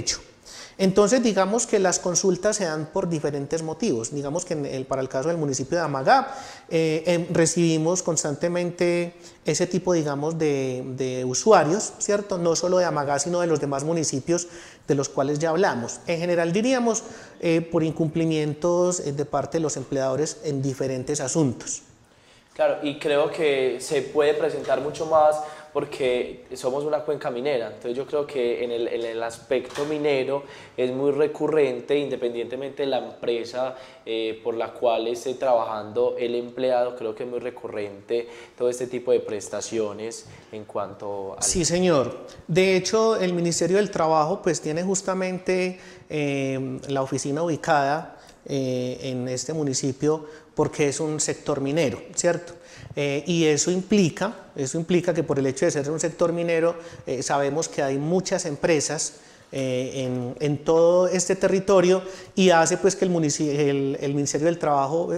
Entonces, digamos que las consultas se dan por diferentes motivos. Digamos que para el caso del municipio de Amagá, recibimos constantemente ese tipo, digamos, de usuarios, ¿cierto? No solo de Amagá, sino de los demás municipios de los cuales ya hablamos. En general, diríamos, por incumplimientos de parte de los empleadores en diferentes asuntos. Claro, y creo que se puede presentar mucho más porque somos una cuenca minera, entonces yo creo que en el aspecto minero es muy recurrente, independientemente de la empresa por la cual esté trabajando el empleado, creo que es muy recurrente todo este tipo de prestaciones en cuanto a... Sí, señor. De hecho, el Ministerio del Trabajo pues tiene justamente la oficina ubicada en este municipio porque es un sector minero, ¿cierto? Y eso implica que por el hecho de ser un sector minero sabemos que hay muchas empresas en todo este territorio y hace pues que el Ministerio del Trabajo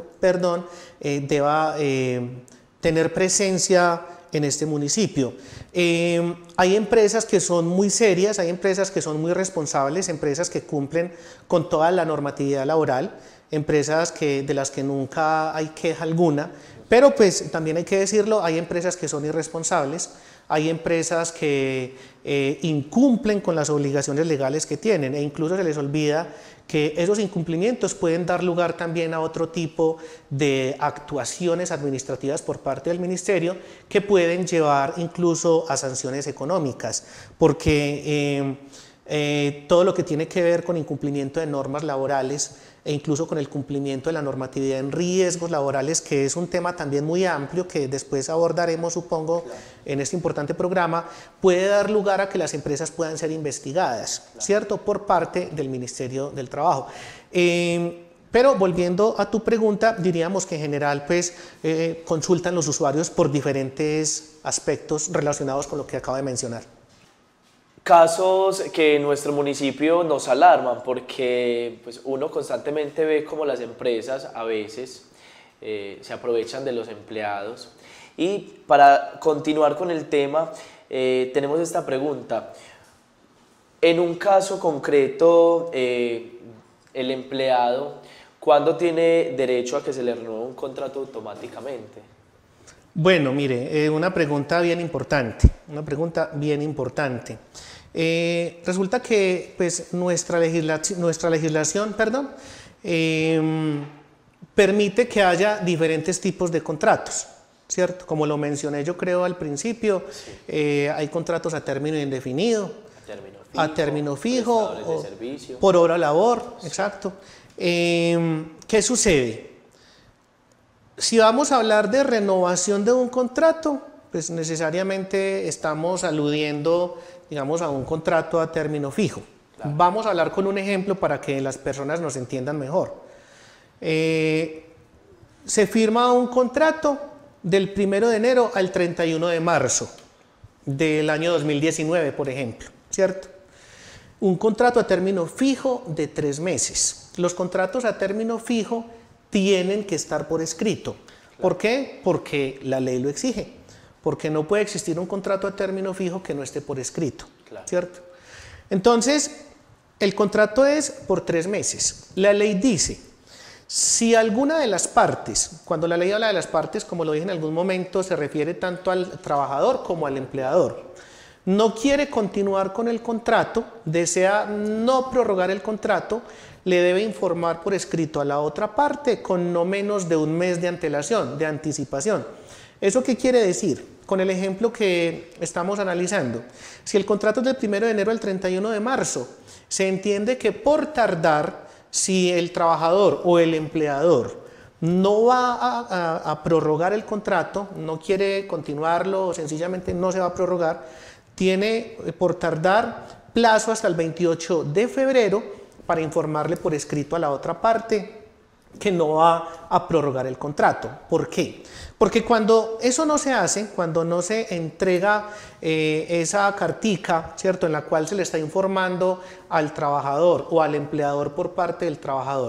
deba tener presencia en este municipio. Hay empresas que son muy serias, hay empresas que son muy responsables, empresas que cumplen con toda la normatividad laboral, empresas de las que nunca hay queja alguna, pero pues también hay que decirlo, hay empresas que son irresponsables, hay empresas que incumplen con las obligaciones legales que tienen e incluso se les olvida que esos incumplimientos pueden dar lugar también a otro tipo de actuaciones administrativas por parte del ministerio que pueden llevar incluso a sanciones económicas, porque todo lo que tiene que ver con incumplimiento de normas laborales e incluso con el cumplimiento de la normatividad en riesgos laborales, que es un tema también muy amplio que después abordaremos, supongo, en este importante programa, puede dar lugar a que las empresas puedan ser investigadas, ¿cierto?, por parte del Ministerio del Trabajo. Pero volviendo a tu pregunta, diríamos que en general pues, consultan los usuarios por diferentes aspectos relacionados con lo que acabo de mencionar. Casos que en nuestro municipio nos alarman porque pues, uno constantemente ve cómo las empresas a veces se aprovechan de los empleados. Y para continuar con el tema, tenemos esta pregunta. En un caso concreto, el empleado, ¿cuándo tiene derecho a que se le renueve un contrato automáticamente? Bueno, mire, una pregunta bien importante, resulta que pues, nuestra legislación permite que haya diferentes tipos de contratos, ¿cierto? Como lo mencioné yo creo al principio, hay contratos a término indefinido, a término fijo, por hora labor, exacto. ¿Qué sucede? Si vamos a hablar de renovación de un contrato, pues necesariamente estamos aludiendo, digamos, a un contrato a término fijo. Claro. Vamos a hablar con un ejemplo para que las personas nos entiendan mejor. Se firma un contrato del 1 de enero al 31 de marzo del año 2019, por ejemplo, ¿cierto? Un contrato a término fijo de 3 meses. Los contratos a término fijo tienen que estar por escrito. Claro. ¿Por qué? Porque la ley lo exige. Porque no puede existir un contrato a término fijo que no esté por escrito. Claro. ¿Cierto? Entonces, el contrato es por 3 meses. La ley dice, si alguna de las partes, cuando la ley habla de las partes, como lo dije en algún momento, se refiere tanto al trabajador como al empleador, no quiere continuar con el contrato, desea no prorrogar el contrato, le debe informar por escrito a la otra parte con no menos de 1 mes de antelación, de anticipación. ¿Eso qué quiere decir? Con el ejemplo que estamos analizando, si el contrato es del 1 de enero al 31 de marzo, se entiende que por tardar, si el trabajador o el empleador no va a prorrogar el contrato, no quiere continuarlo o sencillamente no se va a prorrogar, tiene por tardar plazo hasta el 28 de febrero para informarle por escrito a la otra parte que no va a prorrogar el contrato. ¿Por qué? Porque cuando eso no se hace, cuando no se entrega esa cartica, ¿cierto?, en la cual se le está informando al trabajador o al empleador por parte del trabajador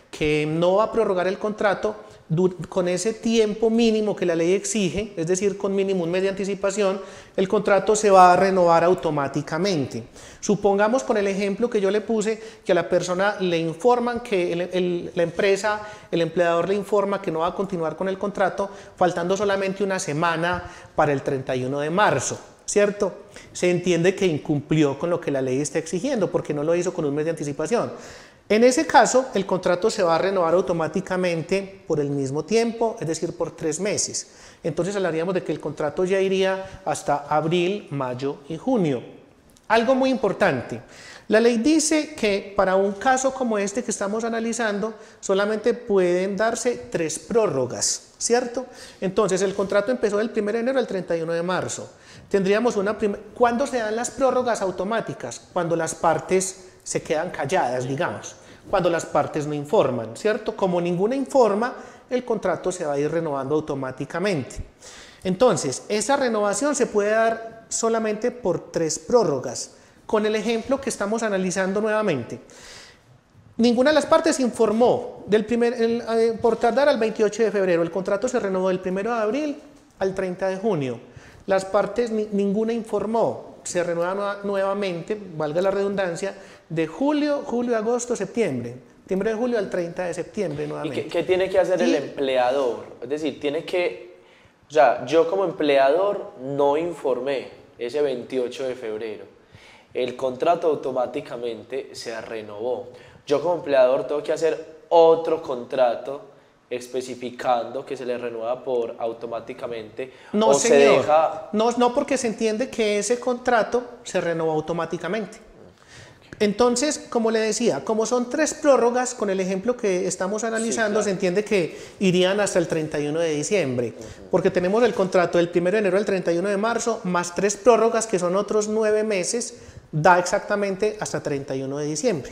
que no va a prorrogar el contrato con ese tiempo mínimo que la ley exige, es decir, con mínimo un mes de anticipación, el contrato se va a renovar automáticamente. Supongamos con el ejemplo que yo le puse, que a la persona le informan que la empresa, el empleador le informa que no va a continuar con el contrato, faltando solamente una semana para el 31 de marzo, ¿cierto? Se entiende que incumplió con lo que la ley está exigiendo porque no lo hizo con un mes de anticipación. En ese caso, el contrato se va a renovar automáticamente por el mismo tiempo, es decir, por 3 meses. Entonces hablaríamos de que el contrato ya iría hasta abril, mayo y junio. Algo muy importante, la ley dice que para un caso como este que estamos analizando, solamente pueden darse 3 prórrogas, ¿cierto? Entonces el contrato empezó del 1 de enero al 31 de marzo. Tendríamos ¿Cuándo se dan las prórrogas automáticas? Cuando las partes se quedan calladas, digamos, cuando las partes no informan, ¿cierto? Como ninguna informa, el contrato se va a ir renovando automáticamente. Entonces, esa renovación se puede dar solamente por 3 prórrogas, con el ejemplo que estamos analizando nuevamente. Ninguna de las partes informó, por tardar al 28 de febrero, el contrato se renovó del 1 de abril al 30 de junio. Las partes, ninguna informó, se renueva nuevamente, valga la redundancia, de julio, agosto, septiembre. 1 de julio al 30 de septiembre nuevamente. ¿Y qué tiene que hacer el empleador? Es decir, o sea, yo como empleador no informé ese 28 de febrero. El contrato automáticamente se renovó. Yo como empleador tengo que hacer otro contrato especificando que se le renueva automáticamente. No, o señor. Se deja... No, porque se entiende que ese contrato se renovó automáticamente. Entonces, como le decía, como son 3 prórrogas, con el ejemplo que estamos analizando, sí, claro, se entiende que irían hasta el 31 de diciembre, porque tenemos el contrato del 1 de enero al 31 de marzo, más 3 prórrogas, que son otros 9 meses, da exactamente hasta 31 de diciembre.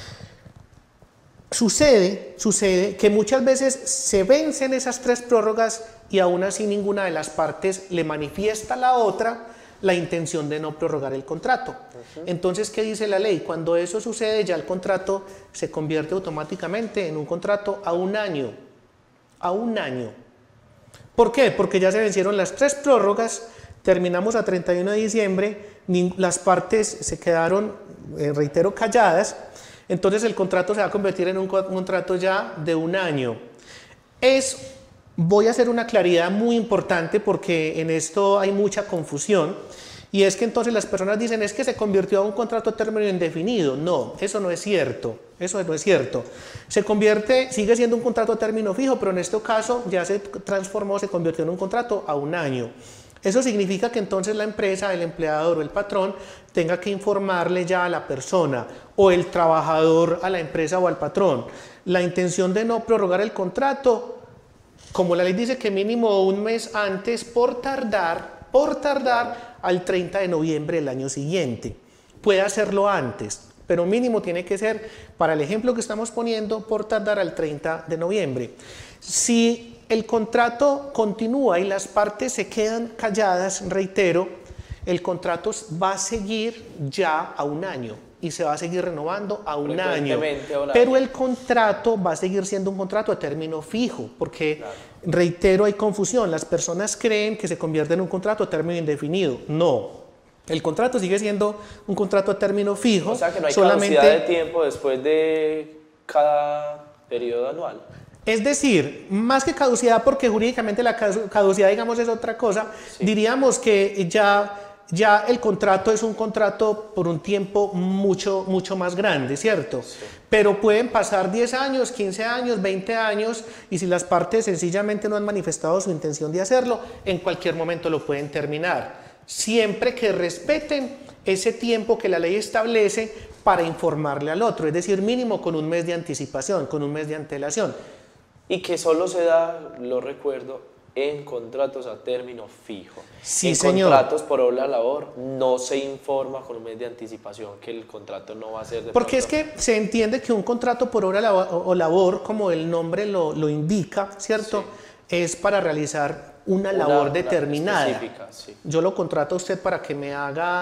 Sucede que muchas veces se vencen esas 3 prórrogas y aún así ninguna de las partes le manifiesta a la otra la intención de no prorrogar el contrato. Entonces, ¿qué dice la ley? Cuando eso sucede, ya el contrato se convierte automáticamente en un contrato a 1 año. A 1 año. ¿Por qué? Porque ya se vencieron las 3 prórrogas, terminamos a 31 de diciembre, las partes se quedaron, reitero, calladas, entonces el contrato se va a convertir en un contrato ya de 1 año. Voy a hacer una claridad muy importante porque en esto hay mucha confusión, y es que entonces las personas dicen es que se convirtió a un contrato a término indefinido. No, eso no es cierto, eso no es cierto. Sigue siendo un contrato a término fijo, pero en este caso ya se convirtió en un contrato a 1 año. Eso significa que entonces la empresa, el empleador o el patrón tenga que informarle ya a la persona, o el trabajador a la empresa o al patrón, la intención de no prorrogar el contrato, como la ley dice que mínimo 1 mes antes, por tardar al 30 de noviembre del año siguiente. Puede hacerlo antes, pero mínimo tiene que ser, para el ejemplo que estamos poniendo, por tardar al 30 de noviembre. Si el contrato continúa y las partes se quedan calladas, reitero, el contrato va a seguir ya a 1 año. Y se va a seguir renovando a 1 año, pero el contrato va a seguir siendo un contrato a término fijo, porque, claro, reitero, hay confusión, las personas creen que se convierte en un contrato a término indefinido. No, el contrato sigue siendo un contrato a término fijo. O sea que no hay caducidad de tiempo después de cada periodo anual. Es decir, más que caducidad, porque jurídicamente la caducidad, digamos, es otra cosa, sí, diríamos que ya el contrato es un contrato por un tiempo mucho más grande, ¿cierto? Sí. Pero pueden pasar 10 años, 15 años, 20 años, y si las partes sencillamente no han manifestado su intención de hacerlo, en cualquier momento lo pueden terminar, siempre que respeten ese tiempo que la ley establece para informarle al otro, es decir, mínimo con 1 mes de anticipación, con 1 mes de antelación. Y que solo se da, lo recuerdo, en contratos a término fijo. Sí, en señor. Contratos por obra labor no se informa con 1 mes de anticipación que el contrato no va a ser de porque pronto. Es que se entiende que un contrato por obra o labor, como el nombre lo indica, ¿cierto? Sí. Es para realizar una labor determinada. Específica, sí. Yo lo contrato a usted para que me haga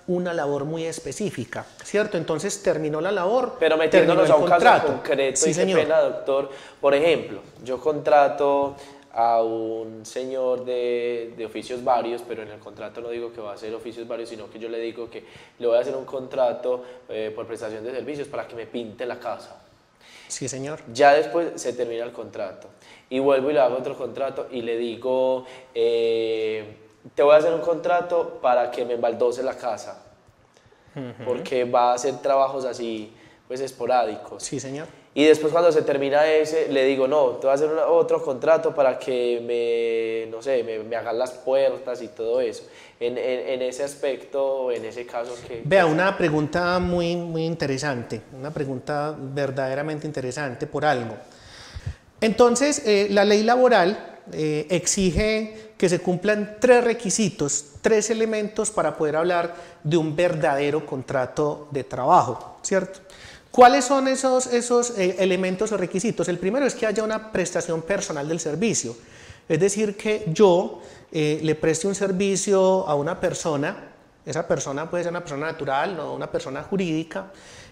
una labor muy específica, ¿cierto? Entonces terminó la labor, pero metiéndonos a un contrato. caso concreto, Sí, y qué señor. pena, doctor. Por ejemplo, yo contrato a un señor de oficios varios, pero en el contrato no digo que va a hacer oficios varios, sino que yo le digo que le voy a hacer un contrato por prestación de servicios para que me pinte la casa. Sí, señor. Ya después se termina el contrato y vuelvo y le hago otro contrato y le digo, te voy a hacer un contrato para que me embaldose la casa, porque va a hacer trabajos así, pues esporádicos. Sí, señor. Y después cuando se termina ese, le digo, no, te voy a hacer otro contrato para que no sé, me hagan las puertas y todo eso. En ese aspecto, en ese caso que... Vea, una pregunta muy interesante, una pregunta verdaderamente interesante por algo. Entonces, la ley laboral exige que se cumplan 3 requisitos, 3 elementos para poder hablar de un verdadero contrato de trabajo, ¿cierto? ¿Cuáles son esos elementos o requisitos? El primero es que haya una prestación personal del servicio, es decir, que yo le preste un servicio a una persona, esa persona puede ser una persona natural, no una persona jurídica,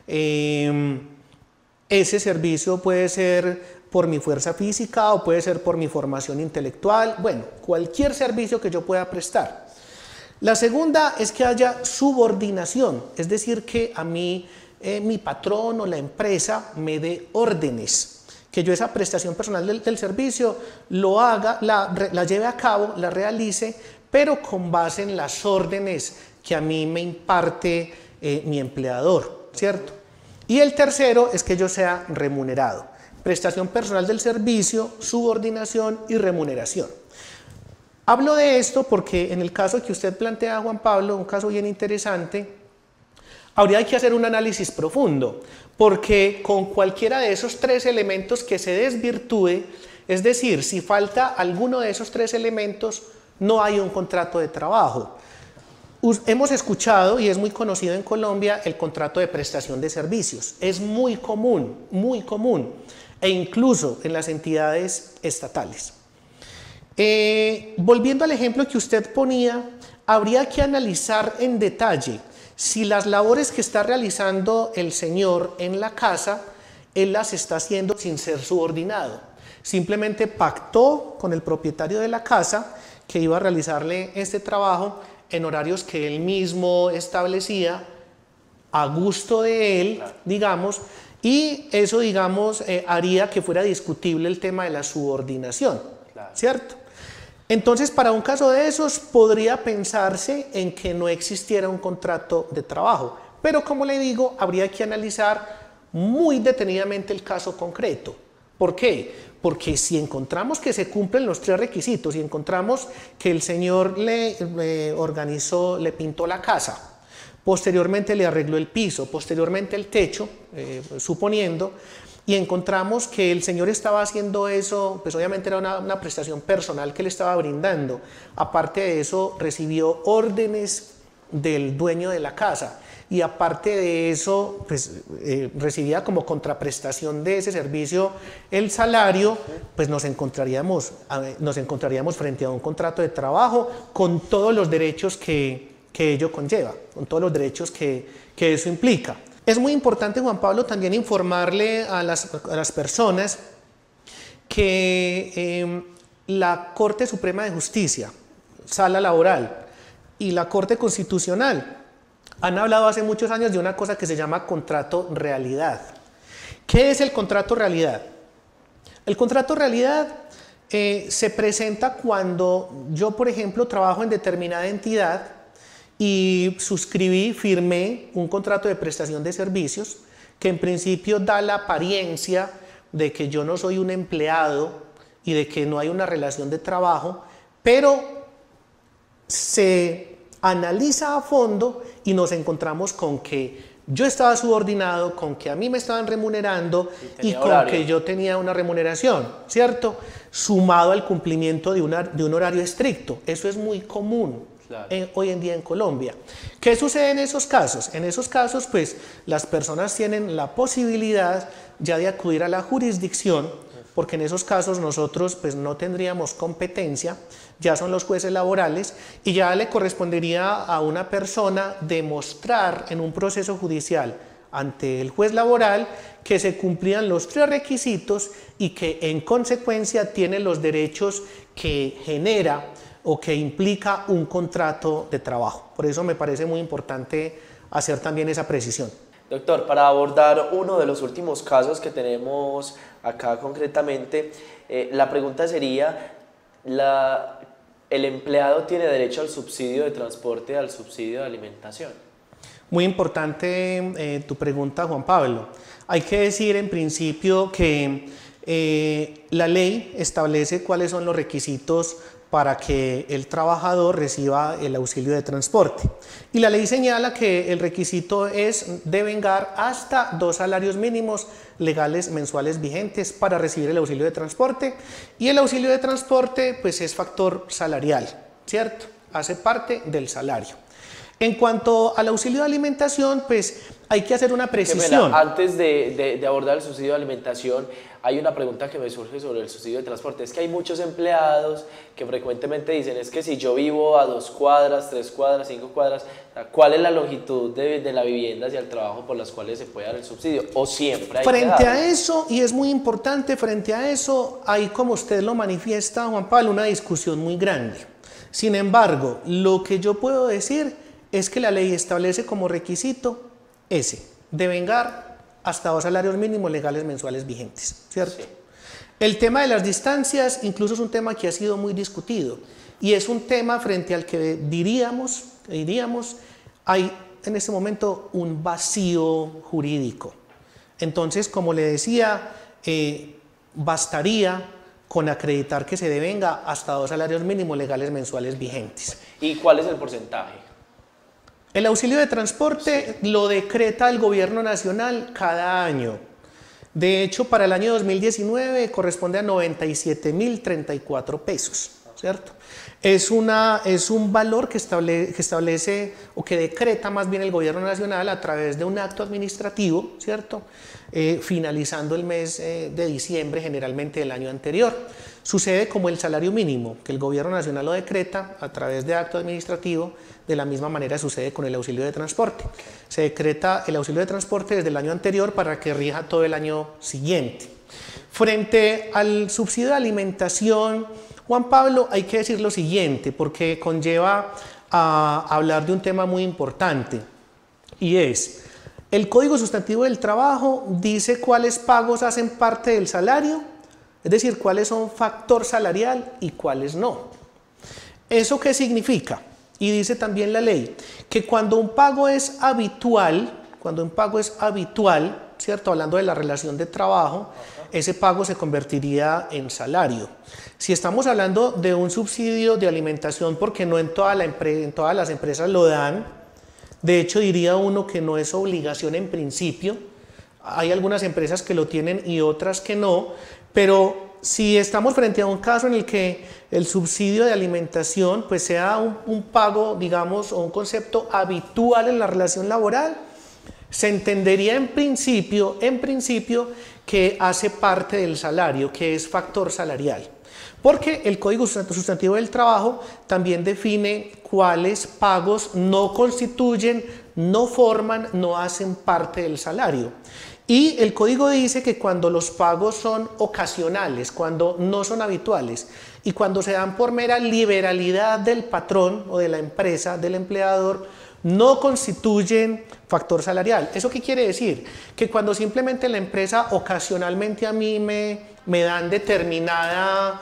ese servicio puede ser por mi fuerza física o puede ser por mi formación intelectual, bueno, cualquier servicio que yo pueda prestar. La segunda es que haya subordinación, es decir, que a mí mi patrón o la empresa me dé órdenes, que yo esa prestación personal del servicio lo haga, la lleve a cabo, la realice, pero con base en las órdenes que a mí me imparte mi empleador, ¿cierto? Y el tercero es que yo sea remunerado. Prestación personal del servicio, subordinación y remuneración. Hablo de esto porque en el caso que usted plantea, Juan Pablo, un caso bien interesante, habría que hacer un análisis profundo, porque con cualquiera de esos 3 elementos que se desvirtúe, es decir, si falta alguno de esos 3 elementos, no hay un contrato de trabajo. Hemos escuchado, y es muy conocido en Colombia, el contrato de prestación de servicios. Es muy común, e incluso en las entidades estatales. Volviendo al ejemplo que usted ponía, habría que analizar en detalle si las labores que está realizando el señor en la casa, él las está haciendo sin ser subordinado. Simplemente pactó con el propietario de la casa que iba a realizarle este trabajo en horarios que él mismo establecía a gusto de él, digamos, y eso, digamos, haría que fuera discutible el tema de la subordinación, ¿cierto? Entonces, para un caso de esos, podría pensarse en que no existiera un contrato de trabajo, pero como le digo, habría que analizar muy detenidamente el caso concreto. ¿Por qué? Porque si encontramos que se cumplen los 3 requisitos y encontramos que el señor le organizó, le pintó la casa, posteriormente le arregló el piso, posteriormente el techo, suponiendo, y encontramos que el señor estaba haciendo eso, pues obviamente era una prestación personal que le estaba brindando. Aparte de eso, recibió órdenes del dueño de la casa y aparte de eso, pues recibía como contraprestación de ese servicio el salario, pues nos encontraríamos frente a un contrato de trabajo con todos los derechos que ello conlleva, con todos los derechos que eso implica. Es muy importante, Juan Pablo, también informarle a las personas que la Corte Suprema de Justicia, Sala Laboral, y la Corte Constitucional han hablado hace muchos años de una cosa que se llama contrato realidad. ¿Qué es el contrato realidad? El contrato realidad se presenta cuando yo, por ejemplo, trabajo en determinada entidad y firmé un contrato de prestación de servicios que en principio da la apariencia de que yo no soy un empleado y de que no hay una relación de trabajo, pero se analiza a fondo y nos encontramos con que yo estaba subordinado, con que a mí me estaban remunerando y con que yo tenía una remuneración, ¿cierto? Sumado al cumplimiento de un horario estricto. Eso es muy común. Claro. Hoy en día en Colombia. ¿Qué sucede en esos casos? En esos casos, pues, las personas tienen la posibilidad ya de acudir a la jurisdicción porque en esos casos nosotros pues no tendríamos competencia, ya son los jueces laborales y ya le correspondería a una persona demostrar en un proceso judicial ante el juez laboral que se cumplían los 3 requisitos y que en consecuencia tiene los derechos que genera o que implica un contrato de trabajo. Por eso me parece muy importante hacer también esa precisión. Doctor, para abordar uno de los últimos casos que tenemos acá concretamente, la pregunta sería, ¿el empleado tiene derecho al subsidio de transporte, al subsidio de alimentación? Muy importante tu pregunta, Juan Pablo. Hay que decir en principio que la ley establece cuáles son los requisitos para que el trabajador reciba el auxilio de transporte. Y la ley señala que el requisito es devengar hasta 2 salarios mínimos legales mensuales vigentes para recibir el auxilio de transporte. Y el auxilio de transporte pues es factor salarial, ¿cierto? Hace parte del salario. En cuanto al auxilio de alimentación, pues hay que hacer una precisión. Antes de abordar el subsidio de alimentación, hay una pregunta que me surge sobre el subsidio de transporte. Es que hay muchos empleados que frecuentemente dicen, es que si yo vivo a 2 cuadras, 3 cuadras, 5 cuadras, ¿cuál es la longitud de la vivienda hacia el trabajo por las cuales se puede dar el subsidio? ¿O siempre hay que darlo? Frente a eso, y es muy importante, frente a eso, hay, como usted lo manifiesta, Juan Pablo, una discusión muy grande. Sin embargo, lo que yo puedo decir es que la ley establece como requisito ese, devengar hasta 2 salarios mínimos legales mensuales vigentes, ¿cierto? Sí. El tema de las distancias incluso es un tema que ha sido muy discutido y es un tema frente al que diríamos hay en este momento un vacío jurídico. Entonces, como le decía, bastaría con acreditar que se devenga hasta 2 salarios mínimos legales mensuales vigentes. ¿Y cuál es el porcentaje? El auxilio de transporte lo decreta el gobierno nacional cada año. De hecho, para el año 2019 corresponde a 97.034 pesos, ¿cierto? Es un valor que establece o que decreta más bien el gobierno nacional a través de un acto administrativo, ¿cierto? Finalizando el mes de diciembre generalmente del año anterior. Sucede como el salario mínimo, que el gobierno nacional lo decreta a través de acto administrativo. De la misma manera sucede con el auxilio de transporte. Se decreta el auxilio de transporte desde el año anterior para que rija todo el año siguiente. Frente al subsidio de alimentación, Juan Pablo, hay que decir lo siguiente, porque conlleva a hablar de un tema muy importante, y es, el Código Sustantivo del Trabajo dice cuáles pagos hacen parte del salario, es decir, cuáles son factor salarial y cuáles no. ¿Eso qué significa? Y dice también la ley que cuando un pago es habitual, ¿cierto? Hablando de la relación de trabajo, ese pago se convertiría en salario. Si estamos hablando de un subsidio de alimentación, porque no en todas las empresas lo dan, de hecho diría uno que no es obligación en principio, hay algunas empresas que lo tienen y otras que no, pero si estamos frente a un caso en el que el subsidio de alimentación pues sea un pago, digamos, o un concepto habitual en la relación laboral, se entendería en principio que hace parte del salario, que es factor salarial. Porque el Código Sustantivo del Trabajo también define cuáles pagos no constituyen, no forman, no hacen parte del salario. Y el código dice que cuando los pagos son ocasionales, cuando no son habituales y cuando se dan por mera liberalidad del patrón o de la empresa, del empleador, no constituyen factor salarial. ¿Eso qué quiere decir? Que cuando simplemente la empresa ocasionalmente a mí me dan determinada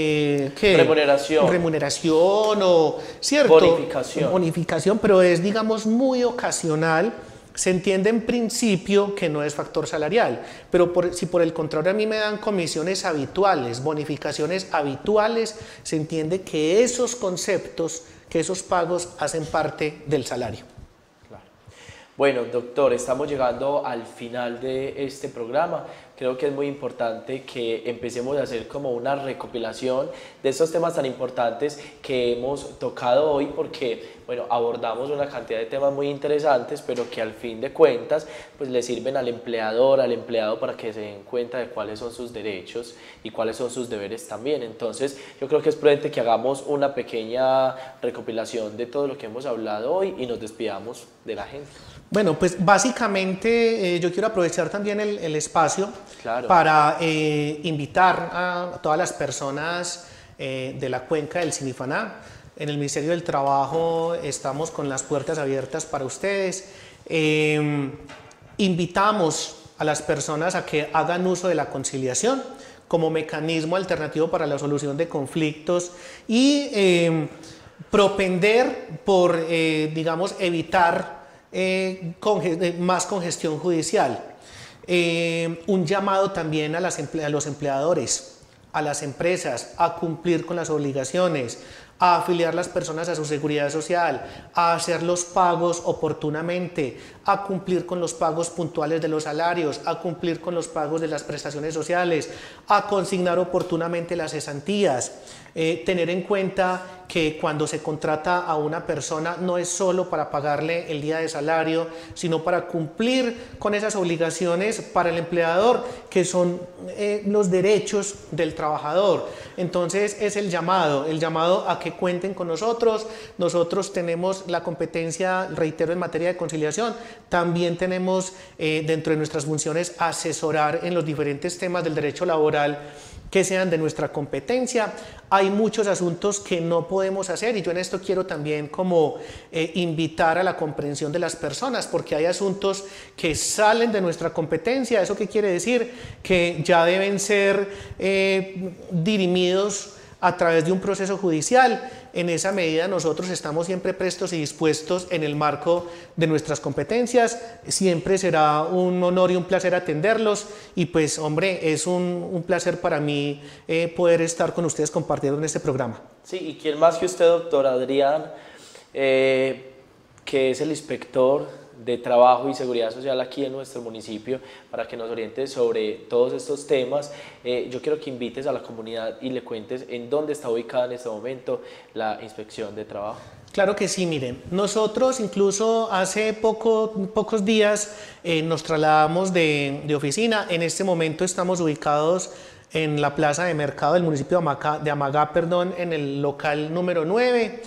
remuneración o ¿cierto? Bonificación, pero es, digamos, muy ocasional. Se entiende en principio que no es factor salarial, pero si por el contrario a mí me dan comisiones habituales, bonificaciones habituales, se entiende que esos conceptos, que esos pagos hacen parte del salario. Claro. Bueno, doctor, estamos llegando al final de este programa, creo que es muy importante que empecemos a hacer como una recopilación de estos temas tan importantes que hemos tocado hoy, porque bueno, abordamos una cantidad de temas muy interesantes, pero que al fin de cuentas pues le sirven al empleador, al empleado, para que se den cuenta de cuáles son sus derechos y cuáles son sus deberes también. Entonces yo creo que es prudente que hagamos una pequeña recopilación de todo lo que hemos hablado hoy y nos despidamos de la gente. Bueno, pues básicamente yo quiero aprovechar también el espacio Claro. para invitar a todas las personas de la cuenca del Sinifaná. En el Ministerio del Trabajo estamos con las puertas abiertas para ustedes. Invitamos a las personas a que hagan uso de la conciliación como mecanismo alternativo para la solución de conflictos y propender por, digamos, evitar más congestión judicial. Un llamado también a los empleadores, a las empresas, a cumplir con las obligaciones, a afiliar las personas a su seguridad social, a hacer los pagos oportunamente, a cumplir con los pagos puntuales de los salarios, a cumplir con los pagos de las prestaciones sociales, a consignar oportunamente las cesantías. Tener en cuenta que cuando se contrata a una persona no es solo para pagarle el día de salario, sino para cumplir con esas obligaciones para el empleador, que son los derechos del trabajador. Entonces es el llamado a que cuenten con nosotros. Nosotros tenemos la competencia, reitero, en materia de conciliación. También tenemos dentro de nuestras funciones asesorar en los diferentes temas del derecho laboral que sean de nuestra competencia. Hay muchos asuntos que no podemos hacer y yo en esto quiero también como invitar a la comprensión de las personas, porque hay asuntos que salen de nuestra competencia. ¿Eso qué quiere decir? Que ya deben ser dirimidos a través de un proceso judicial. En esa medida nosotros estamos siempre prestos y dispuestos en el marco de nuestras competencias. Siempre será un honor y un placer atenderlos y pues hombre, es un placer para mí poder estar con ustedes compartiendo en este programa. Sí, y quién más que usted, doctor Adrián, que es el inspector de Trabajo y Seguridad Social aquí en nuestro municipio, para que nos oriente sobre todos estos temas. Yo quiero que invites a la comunidad y le cuentes en dónde está ubicada en este momento la Inspección de Trabajo. Claro que sí, miren, nosotros incluso hace pocos días nos trasladamos de oficina. En este momento estamos ubicados en la plaza de mercado del municipio de Amagá, en el local número 9.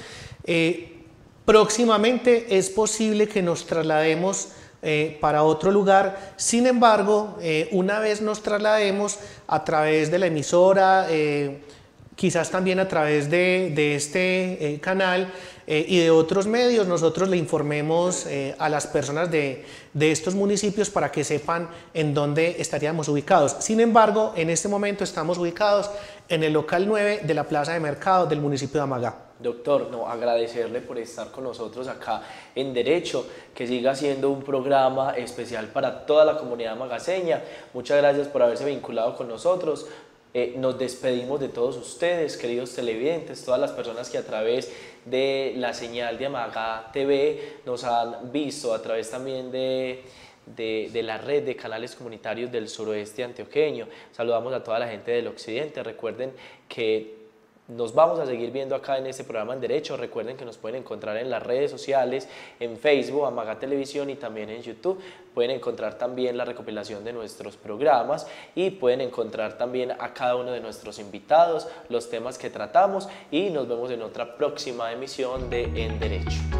Próximamente es posible que nos traslademos para otro lugar. Sin embargo, una vez nos traslademos a través de la emisora, quizás también a través de este canal y de otros medios, nosotros le informemos a las personas de estos municipios para que sepan en dónde estaríamos ubicados. Sin embargo, en este momento estamos ubicados en el local 9 de la plaza de mercado del municipio de Amagá. Doctor, no, agradecerle por estar con nosotros acá en Derecho, que siga siendo un programa especial para toda la comunidad magaseña. Muchas gracias por haberse vinculado con nosotros. Nos despedimos de todos ustedes, queridos televidentes, todas las personas que a través de la señal de Amagá TV nos han visto, a través también de la red de canales comunitarios del suroeste antioqueño. Saludamos a toda la gente del occidente. Recuerden que nos vamos a seguir viendo acá en este programa en Derecho. Recuerden que nos pueden encontrar en las redes sociales, en Facebook, Amagá Televisión, y también en YouTube. Pueden encontrar también la recopilación de nuestros programas y pueden encontrar también a cada uno de nuestros invitados, los temas que tratamos, y nos vemos en otra próxima emisión de En Derecho.